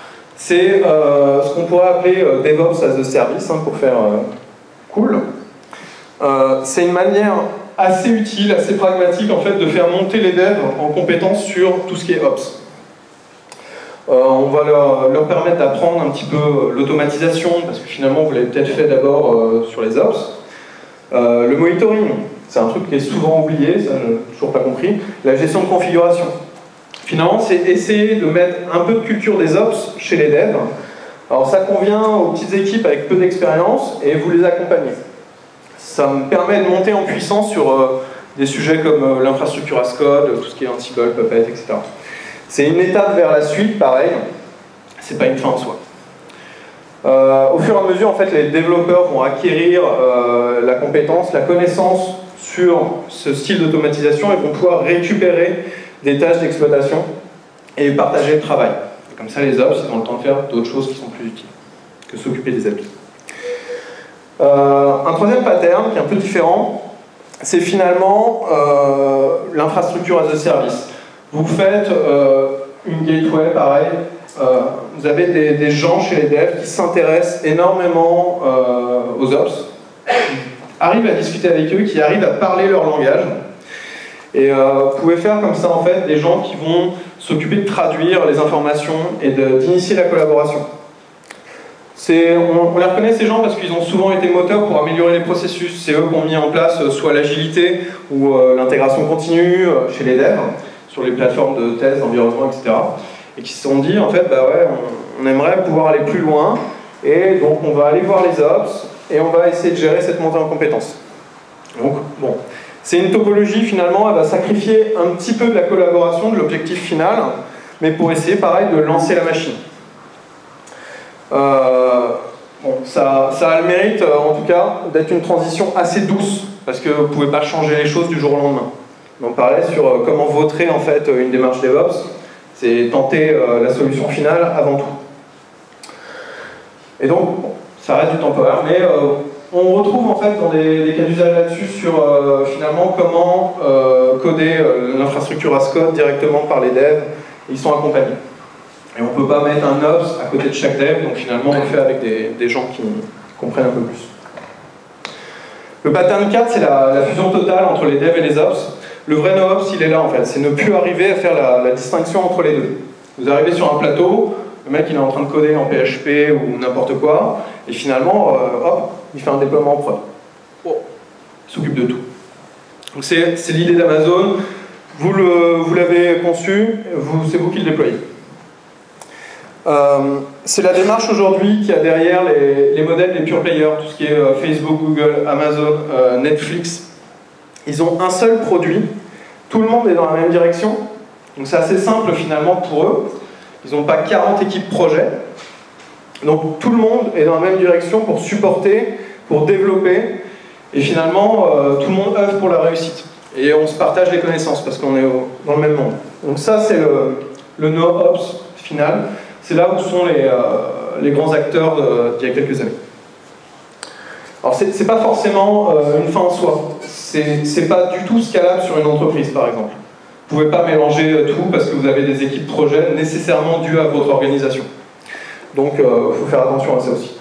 C'est euh, ce qu'on pourrait appeler euh, DevOps as a Service, hein, pour faire euh, cool. Euh, c'est une manière assez utile, assez pragmatique en fait, de faire monter les devs en compétences sur tout ce qui est Ops. Euh, on va leur, leur permettre d'apprendre un petit peu l'automatisation, parce que finalement vous l'avez peut-être fait d'abord euh, sur les Ops. Euh, le monitoring, c'est un truc qui est souvent oublié, ça je n'ai toujours pas compris. La gestion de configuration. Finalement, c'est essayer de mettre un peu de culture des Ops chez les devs. Alors ça convient aux petites équipes avec peu d'expérience et vous les accompagnez. Ça me permet de monter en puissance sur euh, des sujets comme euh, l'infrastructure as code, tout ce qui est Ansible, Puppet, et cetera. C'est une étape vers la suite, pareil, c'est pas une fin en soi. Euh, au fur et à mesure, en fait, les développeurs vont acquérir euh, la compétence, la connaissance sur ce style d'automatisation et vont pouvoir récupérer des tâches d'exploitation et partager le travail. Et comme ça, les Ops, ils ont le temps de faire d'autres choses qui sont plus utiles que s'occuper des applis. Euh, un troisième pattern qui est un peu différent, c'est finalement euh, l'infrastructure as a service. Vous faites euh, une gateway, pareil, euh, vous avez des, des gens chez les devs qui s'intéressent énormément euh, aux Ops, qui arrivent à discuter avec eux, qui arrivent à parler leur langage. Et euh, vous pouvez faire comme ça en fait des gens qui vont s'occuper de traduire les informations et d'initier la collaboration. On, on les reconnaît ces gens parce qu'ils ont souvent été moteurs pour améliorer les processus. C'est eux qui ont mis en place euh, soit l'agilité ou euh, l'intégration continue euh, chez les devs, sur les plateformes de tests, d'environnement, et cetera. Et qui se sont dit en fait, bah ouais, on, on aimerait pouvoir aller plus loin, et donc on va aller voir les Ops et on va essayer de gérer cette montée en compétences. Donc bon. C'est une topologie, finalement, elle va sacrifier un petit peu de la collaboration, de l'objectif final, mais pour essayer, pareil, de lancer la machine. Euh, bon, ça, ça a le mérite, en tout cas, d'être une transition assez douce, parce que vous ne pouvez pas changer les choses du jour au lendemain. On parlait sur comment vautrer, en fait, une démarche DevOps, c'est tenter euh, la solution finale avant tout. Et donc, bon, ça reste du temporaire, mais... Euh, on retrouve en fait dans des, des cas d'usage là-dessus sur euh, finalement comment euh, coder euh, l'infrastructure as code directement par les devs, et ils sont accompagnés. Et on ne peut pas mettre un Ops à côté de chaque dev, donc finalement on le fait avec des, des gens qui comprennent un peu plus. Le pattern quatre, c'est la, la fusion totale entre les devs et les Ops. Le vrai no-Ops, il est là en fait, c'est ne plus arriver à faire la, la distinction entre les deux. Vous arrivez sur un plateau, le mec il est en train de coder en P H P ou n'importe quoi, et finalement, euh, hop, il fait un déploiement en prod. Oh, il s'occupe de tout. Donc c'est l'idée d'Amazon, vous l'avez vous conçu, c'est vous qui le déployez. Euh, c'est la démarche aujourd'hui qui a derrière les, les modèles des pure players, tout ce qui est euh, Facebook, Google, Amazon, euh, Netflix. Ils ont un seul produit, tout le monde est dans la même direction, donc c'est assez simple finalement pour eux. Ils n'ont pas quarante équipes projet, donc tout le monde est dans la même direction pour supporter, pour développer, et finalement euh, tout le monde œuvre pour la réussite. Et on se partage les connaissances parce qu'on est au, dans le même monde. Donc ça c'est le, le no-ops final, c'est là où sont les, euh, les grands acteurs d'il y a quelques années. Alors c'est pas forcément euh, une fin en soi, c'est pas du tout scalable sur une entreprise par exemple. Vous ne pouvez pas mélanger tout parce que vous avez des équipes projet nécessairement dues à votre organisation. Donc il euh, faut faire attention à ça aussi.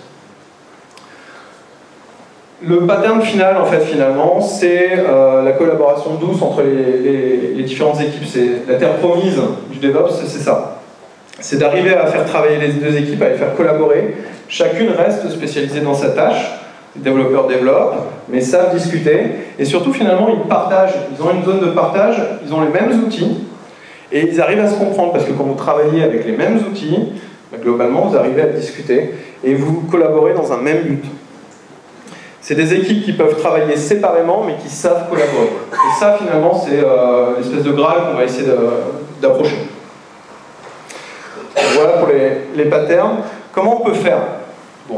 Le pattern final, en fait, finalement, c'est euh, la collaboration douce entre les, les, les différentes équipes. C'est la terre promise du DevOps, c'est ça. C'est d'arriver à faire travailler les deux équipes, à les faire collaborer. Chacune reste spécialisée dans sa tâche. Les développeurs développent, mais savent discuter. Et surtout, finalement, ils partagent. Ils ont une zone de partage, ils ont les mêmes outils, et ils arrivent à se comprendre, parce que quand vous travaillez avec les mêmes outils, bah, globalement, vous arrivez à discuter, et vous collaborez dans un même but. C'est des équipes qui peuvent travailler séparément, mais qui savent collaborer. Et ça, finalement, c'est euh, l'espèce de Graal qu'on va essayer d'approcher. Voilà pour les, les patterns. Comment on peut faire? Bon.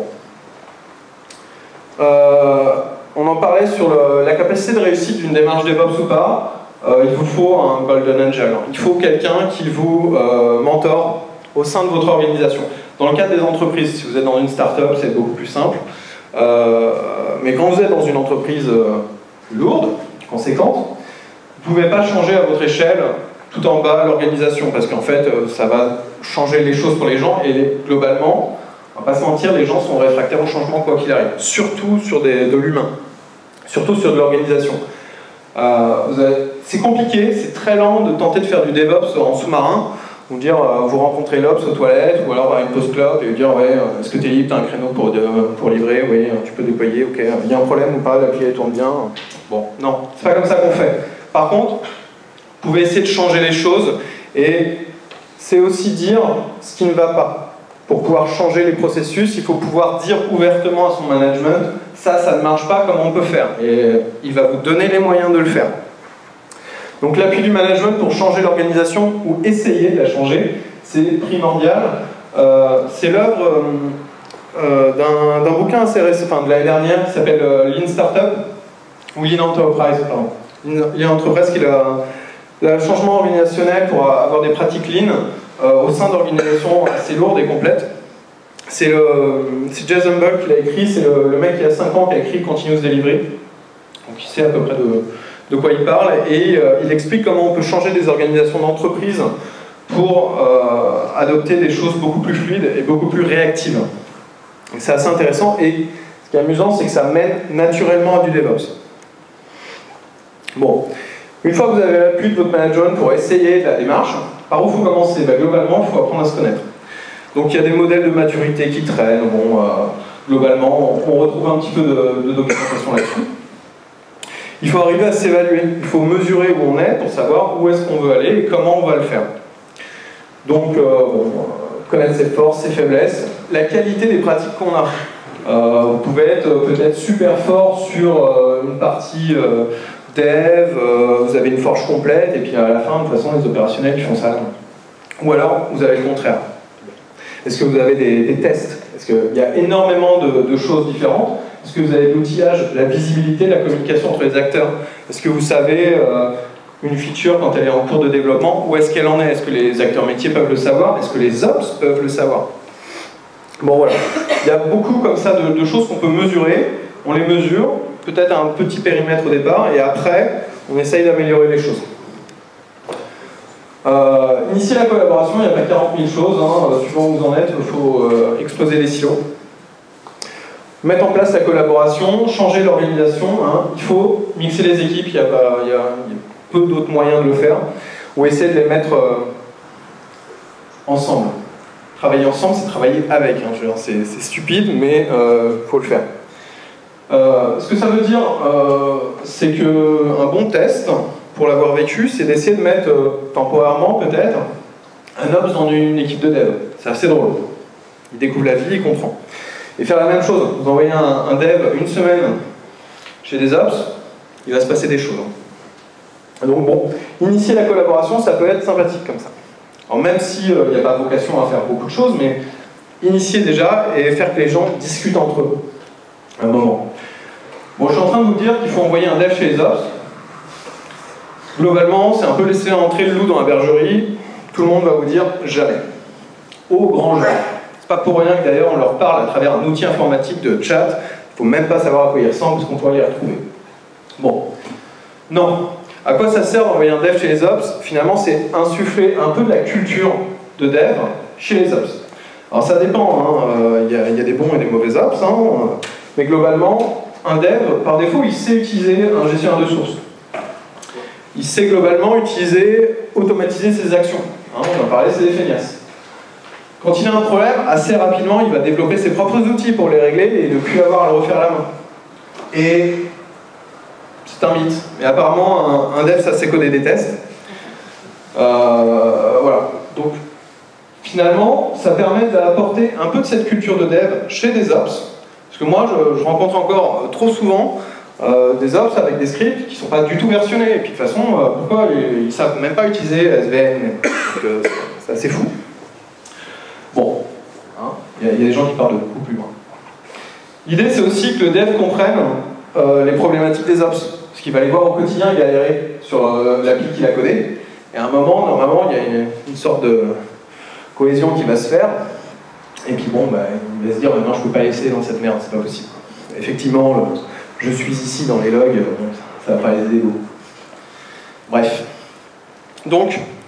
Euh, on en parlait sur le, la capacité de réussite d'une démarche DevOps ou pas. Euh, il vous faut un Golden Angel. Il faut quelqu'un qui vous euh, mentore au sein de votre organisation. Dans le cadre des entreprises, si vous êtes dans une start-up, c'est beaucoup plus simple. Euh, mais quand vous êtes dans une entreprise euh, lourde, conséquente, vous ne pouvez pas changer à votre échelle tout en bas l'organisation, parce qu'en fait, ça va changer les choses pour les gens, et globalement, on va pas se mentir, les gens sont réfractaires au changement quoi qu'il arrive, surtout sur des, de l'humain, surtout sur de l'organisation. Euh, c'est compliqué, c'est très lent de tenter de faire du DevOps en sous-marin, vous dire, euh, vous rencontrez l'Ops aux toilettes, ou alors à une post-club, et vous dire, ouais, est-ce que tu es libre, tu as un créneau pour, de, pour livrer, oui, tu peux déployer, ok, il y a un problème ou pas, l'appli tourne bien. Bon, non, c'est pas comme ça qu'on fait. Par contre, vous pouvez essayer de changer les choses, et c'est aussi dire ce qui ne va pas. Pour pouvoir changer les processus, il faut pouvoir dire ouvertement à son management, ça, ça ne marche pas, comment on peut faire. Et il va vous donner les moyens de le faire. Donc l'appui du management pour changer l'organisation ou essayer de la changer, c'est primordial. Euh, c'est l'œuvre euh, d'un bouquin assez récent, enfin de l'année dernière, qui s'appelle euh, Lean Startup, ou Lean Enterprise, pardon. Lean Enterprise, qui est le, le changement organisationnel pour avoir des pratiques Lean euh, au sein d'organisations assez lourdes et complètes. C'est Jason Bull qui l'a écrit, c'est le, le mec qui a cinq ans qui a écrit Continuous Delivery, donc il sait à peu près de... de quoi il parle, et euh, il explique comment on peut changer des organisations d'entreprise pour euh, adopter des choses beaucoup plus fluides et beaucoup plus réactives. C'est assez intéressant, et ce qui est amusant, c'est que ça mène naturellement à du DevOps. Bon, une fois que vous avez l'appui de votre management pour essayer de la démarche, par où il faut commencer? Ben, globalement, il faut apprendre à se connaître. Donc il y a des modèles de maturité qui traînent, bon, euh, globalement, on retrouve un petit peu de, de documentation là-dessus. Il faut arriver à s'évaluer, il faut mesurer où on est pour savoir où est-ce qu'on veut aller et comment on va le faire. Donc, euh, bon, connaître ses forces, ses faiblesses, la qualité des pratiques qu'on a. Euh, vous pouvez être peut-être super fort sur euh, une partie euh, dev, euh, vous avez une forge complète, et puis à la fin, de toute façon, les opérationnels ils font ça. Ou alors, vous avez le contraire. Est-ce que vous avez des, des tests? Est-ce qu'il y a énormément de, de choses différentes? Est-ce que vous avez l'outillage, la visibilité, la communication entre les acteurs? Est-ce que vous savez euh, une feature, quand elle est en cours de développement, où est-ce qu'elle en est? Est-ce que les acteurs métiers peuvent le savoir? Est-ce que les ops peuvent le savoir? Bon voilà, il y a beaucoup comme ça de, de choses qu'on peut mesurer. On les mesure, peut-être à un petit périmètre au départ, et après, on essaye d'améliorer les choses. Euh, initier la collaboration, il n'y a pas quarante mille choses, hein, suivant où vous en êtes, il faut euh, exploser les silos. Mettre en place la collaboration, changer l'organisation, hein, il faut mixer les équipes, il y a, pas, il y a, il y a peu d'autres moyens de le faire, ou essayer de les mettre euh, ensemble. Travailler ensemble, c'est travailler avec, hein, c'est stupide, mais il euh, faut le faire. Euh, ce que ça veut dire, euh, c'est qu'un bon test, pour l'avoir vécu, c'est d'essayer de mettre, euh, temporairement peut-être, un ops dans une équipe de dev. C'est assez drôle. Il découvre la vie, il comprend. Et faire la même chose, vous envoyez un, un dev une semaine chez des ops, il va se passer des choses. Donc bon, initier la collaboration, ça peut être sympathique comme ça. Alors même s'il n'y euh, a pas vocation à faire beaucoup de choses, mais initier déjà et faire que les gens discutent entre eux. Un moment. Bon, je suis en train de vous dire qu'il faut envoyer un dev chez les ops. Globalement, c'est un peu laisser entrer le loup dans la bergerie. Tout le monde va vous dire jamais. Au grand jamais. C'est pas pour rien que d'ailleurs on leur parle à travers un outil informatique de chat. Il faut même pas savoir à quoi il ressemble parce qu'on pourrait les retrouver. Bon. Non. À quoi ça sert d'envoyer un dev chez les ops? Finalement, c'est insuffler un peu de la culture de dev chez les ops. Alors ça dépend, il hein. euh, y, y a des bons et des mauvais ops, hein. Mais globalement, un dev, par défaut, il sait utiliser un gestionnaire de source. Il sait globalement utiliser, automatiser ses actions. Hein, on en parlait, c'est des feignasses. Quand il a un problème, assez rapidement, il va développer ses propres outils pour les régler et ne plus avoir à le refaire à la main. Et c'est un mythe. Mais apparemment, un, un dev, ça sait coder des tests. Euh, voilà. Donc, finalement, ça permet d'apporter un peu de cette culture de dev chez des ops. Parce que moi, je, je rencontre encore trop souvent euh, des ops avec des scripts qui ne sont pas du tout versionnés. Et puis de toute façon, euh, pourquoi ils ne savent même pas utiliser S V N? euh, C'est assez fou. Bon, il hein, y, y a des gens qui partent de beaucoup plus loin. L'idée, c'est aussi que le dev comprenne euh, les problématiques des ops. Parce qu'il va les voir au quotidien galérer sur euh, l'appli qu'il a codé. Et à un moment, normalement, il y a une, une sorte de cohésion qui va se faire. Et puis bon, bah, il va se dire, non, je ne peux pas laisser dans cette merde, c'est pas possible. Effectivement, le, je suis ici dans les logs, ça va pas les aider beaucoup. Bref. Donc,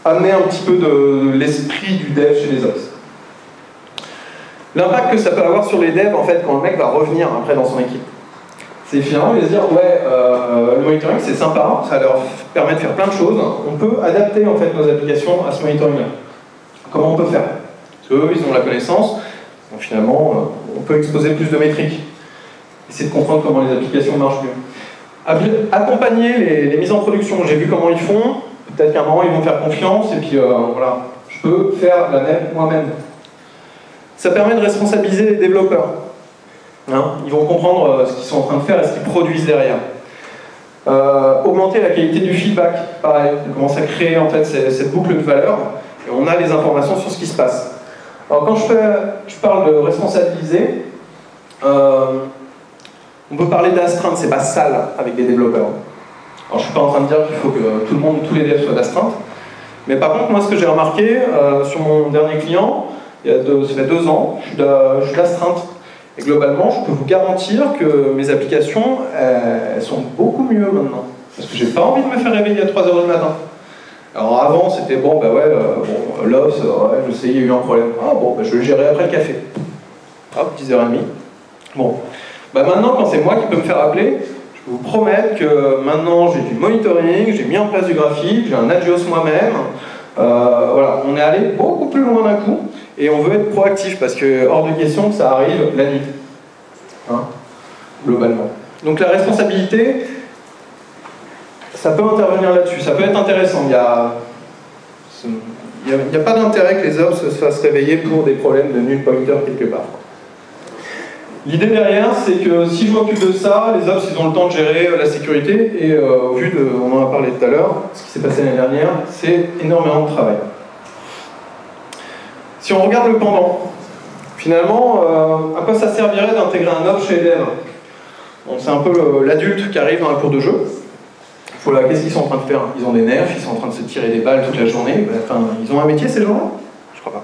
amener un petit peu de, de l'esprit du dev chez les ops. L'impact que ça peut avoir sur les devs, en fait, quand le mec va revenir après dans son équipe, c'est finalement, il va se dire, ouais, euh, le monitoring, c'est sympa, ça leur permet de faire plein de choses, on peut adapter, en fait, nos applications à ce monitoring-là. Comment on peut faire? Parce qu'eux, ils ont la connaissance, donc finalement, euh, on peut exposer plus de métriques. Essayer de comprendre comment les applications marchent mieux. Accompagner les, les mises en production, j'ai vu comment ils font, peut-être qu'à un moment, ils vont faire confiance, et puis, euh, voilà, je peux faire la même moi-même. Ça permet de responsabiliser les développeurs. Hein, ils vont comprendre euh, ce qu'ils sont en train de faire et ce qu'ils produisent derrière. Euh, augmenter la qualité du feedback, pareil, on commence à créer en fait cette boucle de valeur et on a les informations sur ce qui se passe. Alors quand je, fais, je parle de responsabiliser, euh, on peut parler d'astreinte, c'est pas sale avec des développeurs. Alors je suis pas en train de dire qu'il faut que tout le monde, tous les devs soient d'astreinte, mais par contre moi ce que j'ai remarqué euh, sur mon dernier client, il y a deux, ça fait deux ans, je suis d'astreinte. Et globalement, je peux vous garantir que mes applications, elles sont beaucoup mieux maintenant. Parce que j'ai pas envie de me faire réveiller à trois heures du matin. Alors avant, c'était bon, bah ouais, euh, bon, l'O S, ouais, je sais, il y a eu un problème. Ah bon, bah je vais le gérer après le café. Hop, dix heures trente. Bon. Bah maintenant, quand c'est moi qui peux me faire appeler, je peux vous promettre que maintenant, j'ai du monitoring, j'ai mis en place du graphique, j'ai un Agios moi-même. Euh, voilà, on est allé beaucoup plus loin d'un coup. Et on veut être proactif parce que hors de question que ça arrive la nuit, hein, globalement. Donc la responsabilité, ça peut intervenir là-dessus, ça peut être intéressant. Il n'y a, il y a, il y a pas d'intérêt que les ops se fassent réveiller pour des problèmes de null pointer quelque part. L'idée derrière, c'est que si je m'occupe de ça, les ops ils ont le temps de gérer la sécurité et euh, au vu de, on en a parlé tout à l'heure, ce qui s'est passé l'année dernière, c'est énormément de travail. Si on regarde le pendant, finalement, euh, à quoi ça servirait d'intégrer un ops chez les devs? Bon, c'est un peu l'adulte qui arrive dans la cour de jeu. Voilà, qu'est-ce qu'ils sont en train de faire? Ils ont des nerfs, ils sont en train de se tirer des balles toute la journée. Enfin, ils ont un métier ces gens-là? Je crois pas.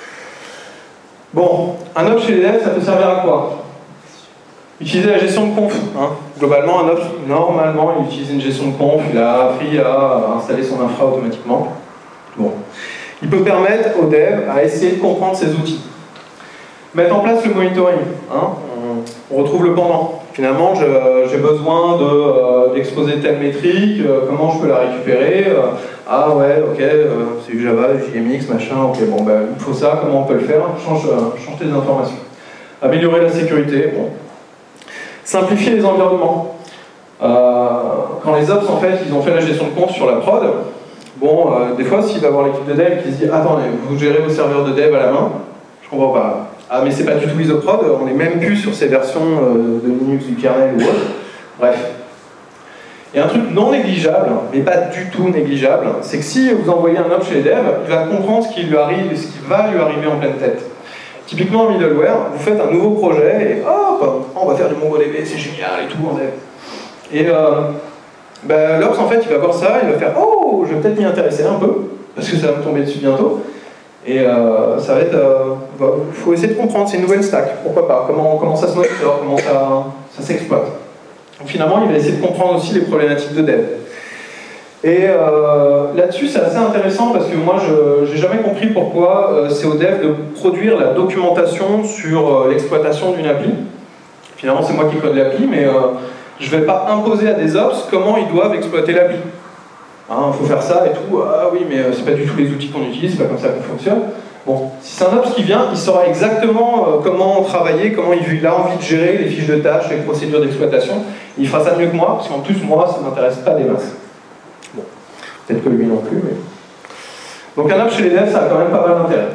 Bon, un ops chez les devs, ça peut servir à quoi? Utiliser la gestion de conf. Hein. Globalement, un ops, normalement, il utilise une gestion de conf, il a appris à installer son infra automatiquement. Bon. Il peut permettre aux devs à essayer de comprendre ces outils. Mettre en place le monitoring. Hein, on, on retrouve le pendant. Finalement, j'ai besoin d'exposer de, euh, telle métrique, euh, comment je peux la récupérer euh, ah ouais, ok, euh, c'est du Java, du J M X, machin, ok, bon, ben, il faut ça, comment on peut le faire? Change, euh, change tes informations. Améliorer la sécurité, bon. Simplifier les environnements. Euh, quand les ops, en fait, ils ont fait la gestion de compte sur la prod, bon, euh, des fois, s'il va avoir l'équipe de dev qui se dit « Attendez, vous gérez vos serveurs de dev à la main ?» Je comprends pas. Ah, mais c'est pas du tout isoprod, on n'est même plus sur ces versions euh, de Linux, du kernel ou autre. Bref. Et un truc non négligeable, mais pas du tout négligeable, c'est que si vous envoyez un ops chez les devs, il va comprendre ce qui lui arrive et ce qui va lui arriver en pleine tête. Typiquement en middleware, vous faites un nouveau projet et hop, on va faire du MongoDB, c'est génial et tout en dev. Et euh, ben, l'ops, en fait, il va voir ça, il va faire « Oh, je vais peut-être m'y intéresser un peu, parce que ça va me tomber dessus bientôt. » Et euh, ça va être... Il euh, faut essayer de comprendre, c'est une nouvelle stack, pourquoi pas, comment, comment ça se monitor, comment ça, ça s'exploite. Finalement, il va essayer de comprendre aussi les problématiques de dev. Et euh, là-dessus, c'est assez intéressant parce que moi, je n'ai jamais compris pourquoi euh, c'est aux devs de produire la documentation sur euh, l'exploitation d'une appli. Finalement, c'est moi qui code l'appli, mais euh, je ne vais pas imposer à des ops comment ils doivent exploiter l'appli. Il hein, faut faire ça et tout. Ah oui, mais c'est pas du tout les outils qu'on utilise, c'est pas comme ça qu'on fonctionne. Bon, si c'est un ops qui vient, il saura exactement euh, comment travailler, comment il, il a envie de gérer les fiches de tâches, les procédures d'exploitation. Il fera ça mieux que moi, parce qu'en plus, moi, ça ne m'intéresse pas des masses. Bon, peut-être que lui non plus, mais... Donc un ops chez les devs, ça a quand même pas mal d'intérêt.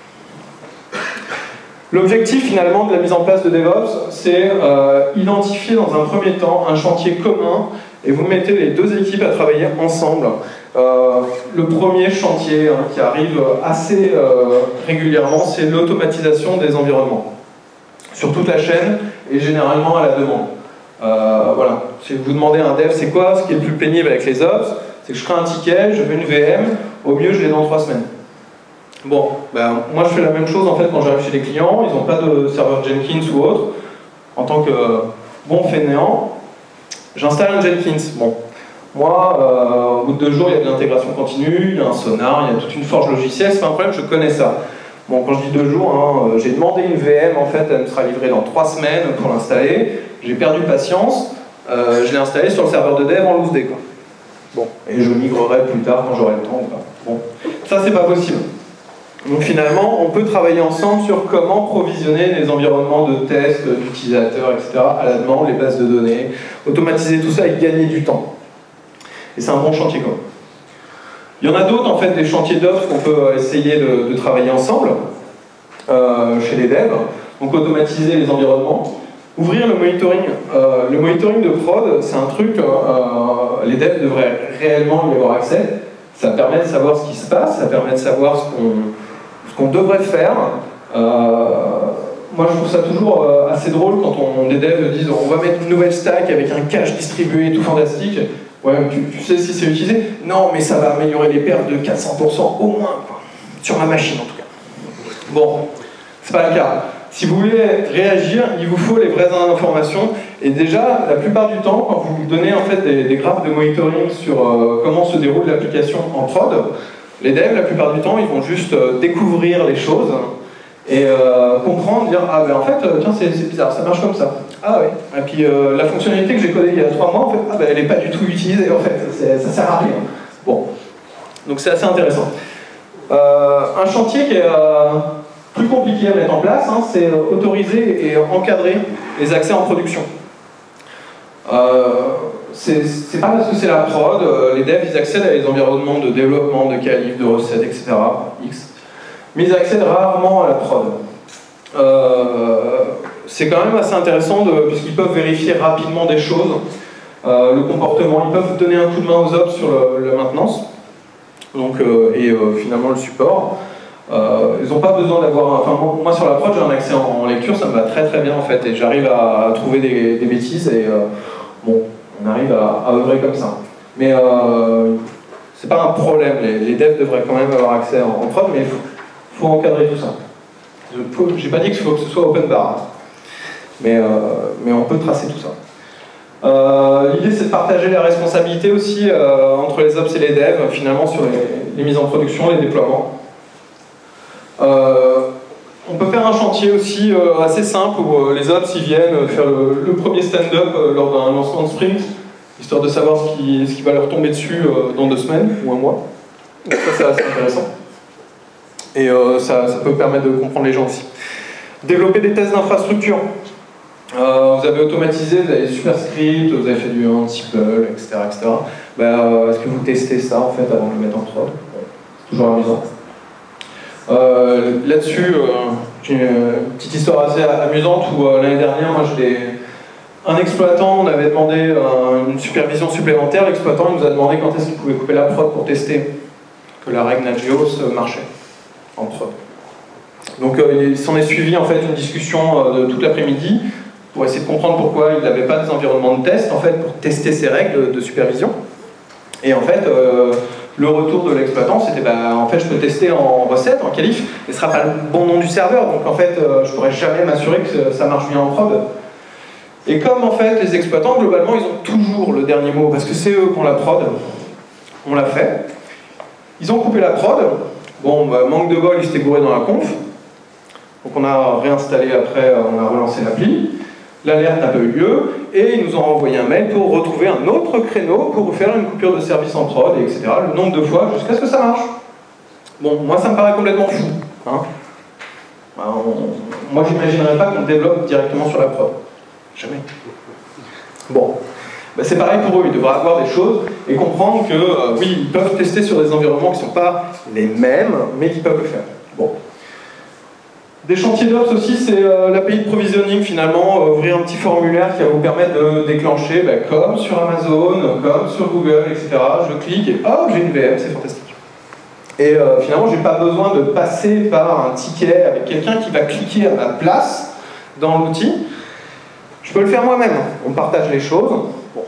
L'objectif, finalement, de la mise en place de DevOps, c'est euh, identifier dans un premier temps un chantier commun et vous mettez les deux équipes à travailler ensemble. Euh, le premier chantier hein, qui arrive assez euh, régulièrement, c'est l'automatisation des environnements. Sur toute la chaîne et généralement à la demande. Euh, voilà. Si vous demandez à un dev, c'est quoi ce qui est le plus pénible avec les ops? C'est que je crée un ticket, je veux une V M, au mieux je l'ai dans trois semaines. Bon, ben, moi je fais la même chose en fait quand j'arrive chez les clients, ils n'ont pas de serveur Jenkins ou autre. En tant que bon fainéant, j'installe un Jenkins. Bon, Moi, euh, au bout de deux jours, il y a de l'intégration continue, il y a un sonar, il y a toute une forge logicielle, c'est pas un problème, je connais ça. Bon, quand je dis deux jours, hein, j'ai demandé une V M, en fait, elle me sera livrée dans trois semaines pour l'installer. J'ai perdu patience, euh, je l'ai installée sur le serveur de dev en loose day, quoi. Bon, et je migrerai plus tard quand j'aurai le temps ou pas. Bon, ça c'est pas possible. Donc finalement, on peut travailler ensemble sur comment provisionner les environnements de test, d'utilisateurs, et cetera à la demande, les bases de données, automatiser tout ça et gagner du temps. Et c'est un bon chantier, quoi. Il y en a d'autres, en fait, des chantiers d'ops qu'on peut essayer de, de travailler ensemble euh, chez les devs. Donc automatiser les environnements. Ouvrir le monitoring. Euh, le monitoring de prod, c'est un truc, euh, les devs devraient réellement y avoir accès. Ça permet de savoir ce qui se passe, ça permet de savoir ce qu'on ce qu'on devrait faire. Euh, moi, je trouve ça toujours euh, assez drôle quand on, des devs disent on va mettre une nouvelle stack avec un cache distribué, tout fantastique. Ouais, tu, tu sais si c'est utilisé? Non, mais ça va améliorer les pertes de quatre cents pour cent au moins, quoi. Sur ma machine en tout cas. Bon, c'est pas le cas. Si vous voulez réagir, il vous faut les vraies informations. Et déjà, la plupart du temps, quand vous donnez en fait des, des graphes de monitoring sur euh, comment se déroule l'application en prod, les devs, la plupart du temps, ils vont juste euh, découvrir les choses et euh, comprendre, dire ah ben en fait, euh, tiens, c'est bizarre, ça marche comme ça. Ah ouais. Et puis euh, la fonctionnalité que j'ai codée il y a trois mois, en fait, ah ben elle n'est pas du tout utilisée en fait, ça sert à rien. Bon, donc c'est assez intéressant. Euh, un chantier qui est euh, plus compliqué à mettre en place, hein, c'est autoriser et encadrer les accès en production. Euh, c'est pas parce que c'est la prod, euh, les devs ils accèdent à les environnements de développement, de qualif, de recettes, et cetera. X. Mais ils accèdent rarement à la prod. Euh, c'est quand même assez intéressant puisqu'ils peuvent vérifier rapidement des choses, euh, le comportement, ils peuvent donner un coup de main aux ops sur le, la maintenance donc, euh, et euh, finalement le support. Euh, ils n'ont pas besoin d'avoir... Enfin, moi sur la prod j'ai un accès en, en lecture, ça me va très très bien en fait et j'arrive à, à trouver des, des bêtises et euh, bon, on arrive à, à œuvrer comme ça. Mais euh, c'est pas un problème, les, les devs devraient quand même avoir accès en, en prod, mais il faut, faut encadrer tout ça. J'ai pas dit qu'il faut que ce soit open bar, mais, euh, mais on peut tracer tout ça. Euh, L'idée c'est de partager la responsabilité aussi euh, entre les ops et les devs, finalement sur les, les mises en production, les déploiements. Euh, on peut faire un chantier aussi euh, assez simple où euh, les ops ils viennent faire le, le premier stand-up euh, lors d'un lancement de sprint, histoire de savoir ce qui, ce qui va leur tomber dessus euh, dans deux semaines ou un mois. Donc ça c'est assez intéressant. Et euh, ça, ça peut permettre de comprendre les gens aussi. Développer des tests d'infrastructure. Euh, vous avez automatisé, vous avez des super scripts, vous avez fait du Ansible, et cetera et cetera. Ben, euh, est-ce que vous testez ça en fait avant de le mettre en prod? C'est toujours amusant. Euh, Là-dessus, euh, j'ai une petite histoire assez amusante où euh, l'année dernière, moi, je l'ai... Un exploitant, on avait demandé euh, une supervision supplémentaire. L'exploitant, il nous a demandé quand est-ce qu'il pouvait couper la prod pour tester que la règle Nagios marchait en prod. Donc euh, il s'en est suivi en fait une discussion euh, de toute l'après-midi pour essayer de comprendre pourquoi il n'avait pas des environnements de test en fait pour tester ces règles de supervision. Et en fait, euh, le retour de l'exploitant, c'était bah, en fait je peux tester en recette, en qualif, mais ce sera pas le bon nom du serveur, donc en fait euh, je pourrais jamais m'assurer que ça marche bien en prod. Et comme en fait les exploitants globalement ils ont toujours le dernier mot parce que c'est eux qui ont la prod, on l'a fait. Ils ont coupé la prod. Bon, bah, manque de bol, il s'était gouré dans la conf. Donc on a réinstallé après, on a relancé l'appli. L'alerte n'a pas eu lieu. Et ils nous ont envoyé un mail pour retrouver un autre créneau pour faire une coupure de service en prod, et cetera. Le nombre de fois jusqu'à ce que ça marche. Bon, moi ça me paraît complètement fou. Hein. Bah, on... Moi j'imaginerais pas qu'on développe directement sur la prod. Jamais. Bon. Ben c'est pareil pour eux, ils devraient avoir des choses et comprendre que, euh, oui, ils peuvent tester sur des environnements qui ne sont pas les mêmes, mais qu'ils peuvent le faire. Bon. Des chantiers d'ops aussi, c'est euh, l'A P I de provisioning finalement, euh, ouvrir un petit formulaire qui va vous permettre de déclencher, ben, comme sur Amazon, comme sur Google, et cetera. Je clique et hop, j'ai une V M, c'est fantastique. Et euh, finalement, je n'ai pas besoin de passer par un ticket avec quelqu'un qui va cliquer à ma place dans l'outil. Je peux le faire moi-même. On partage les choses. Bon.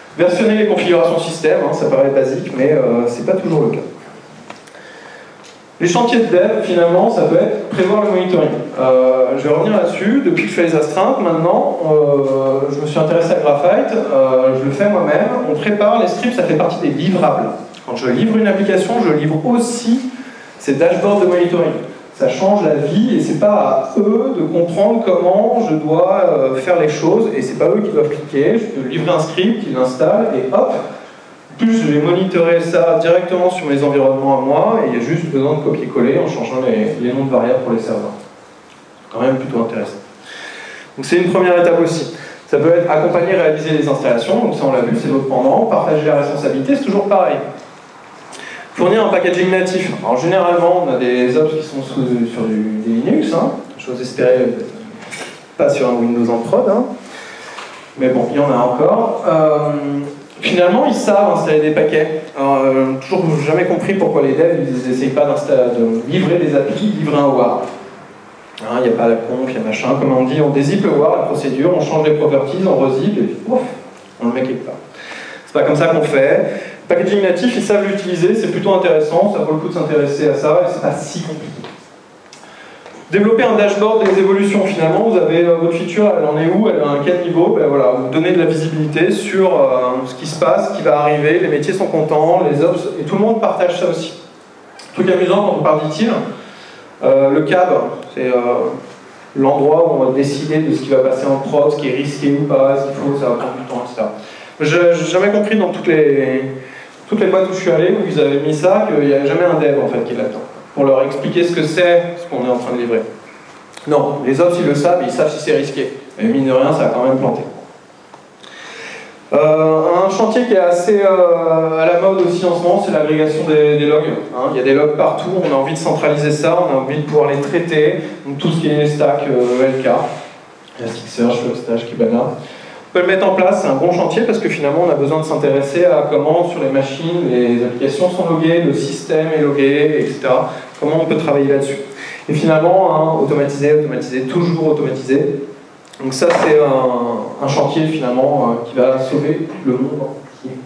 Versionner les configurations système, hein, ça paraît basique, mais euh, c'est pas toujours le cas. Les chantiers de dev, finalement, ça peut être prévoir le monitoring. Euh, je vais revenir là-dessus. Depuis que je fais les astreintes, maintenant, euh, je me suis intéressé à Graphite, euh, je le fais moi-même. On prépare les scripts, ça fait partie des livrables. Quand je livre une application, je livre aussi ces dashboards de monitoring. Ça change la vie et c'est pas à eux de comprendre comment je dois euh, faire les choses et c'est pas eux qui doivent cliquer. Je peux livrer un script, ils l'installent et hop, plus je vais monitorer ça directement sur mes environnements à moi et il y a juste besoin de copier-coller en changeant les, les noms de variables pour les serveurs. C'est quand même plutôt intéressant. Donc c'est une première étape aussi. Ça peut être accompagner, réaliser les installations, donc ça on l'a vu, c'est l'autre pendant. Partager la responsabilité, c'est toujours pareil. Fournir un packaging natif. Alors généralement, on a des ops qui sont sous, sur du, des Linux, hein. J'ose espérer pas sur un Windows en prod, hein. Mais bon, il y en a encore. Euh, finalement, ils savent installer des paquets. Alors, euh, toujours jamais compris pourquoi les devs ils n'essayent pas de livrer des applis, livrer un war. Il n'y a pas la conf, il y a machin, comme on dit, on dézip le war, la procédure, on change les properties, on rezip et puis ouf, on le met quelque part. C'est pas comme ça qu'on fait. Packaging natif, ils savent l'utiliser, c'est plutôt intéressant, ça vaut le coup de s'intéresser à ça, et c'est pas si compliqué. Développer un dashboard des évolutions, finalement, vous avez euh, votre feature, elle en est où, elle est à quel niveau, ben voilà, vous donnez de la visibilité sur euh, ce qui se passe, ce qui va arriver, les métiers sont contents, les ops, et tout le monde partage ça aussi. Truc amusant quand on parle d'utile, euh, le C A B, c'est euh, l'endroit où on va décider de ce qui va passer en prod, ce qui est risqué ou pas, ce qu'il faut, ça va prendre du temps, et cetera. Je n'ai jamais compris dans toutes les, toutes les boîtes où je suis allé, où ils avaient mis ça, qu'il n'y avait jamais un dev en fait qui est là-dedans, pour leur expliquer ce que c'est, ce qu'on est en train de livrer. Non, les ops ils le savent, ils savent si c'est risqué. Et mine de rien, ça a quand même planté. Euh, un chantier qui est assez euh, à la mode aussi en ce moment, c'est l'agrégation des, des logs. Hein. Il y a des logs partout, on a envie de centraliser ça, on a envie de pouvoir les traiter, donc tout ce qui est stack, euh, L K, Elasticsearch, Logstash, Kibana. On peut le mettre en place, c'est un bon chantier parce que finalement on a besoin de s'intéresser à comment sur les machines les applications sont loguées, le système est logué, et cetera. Comment on peut travailler là-dessus. Et finalement, hein, automatiser, automatiser, toujours automatiser. Donc ça c'est un, un chantier finalement euh, qui va sauver le monde entier.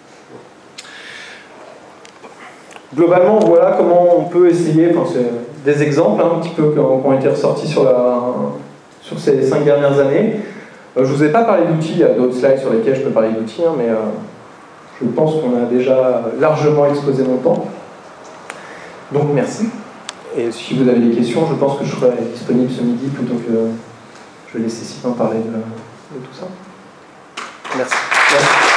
Globalement, voilà comment on peut essayer, enfin c'est des exemples hein, un petit peu qui ont, qui ont été ressortis sur, la, sur ces cinq dernières années. Euh, je ne vous ai pas parlé d'outils, il y a d'autres slides sur lesquels je peux parler d'outils, hein, mais euh, je pense qu'on a déjà largement exposé mon temps. Donc merci. Et si vous avez des questions, je pense que je serai disponible ce midi plutôt que je vais laisser Sylvain parler de, de tout ça. Merci. Merci.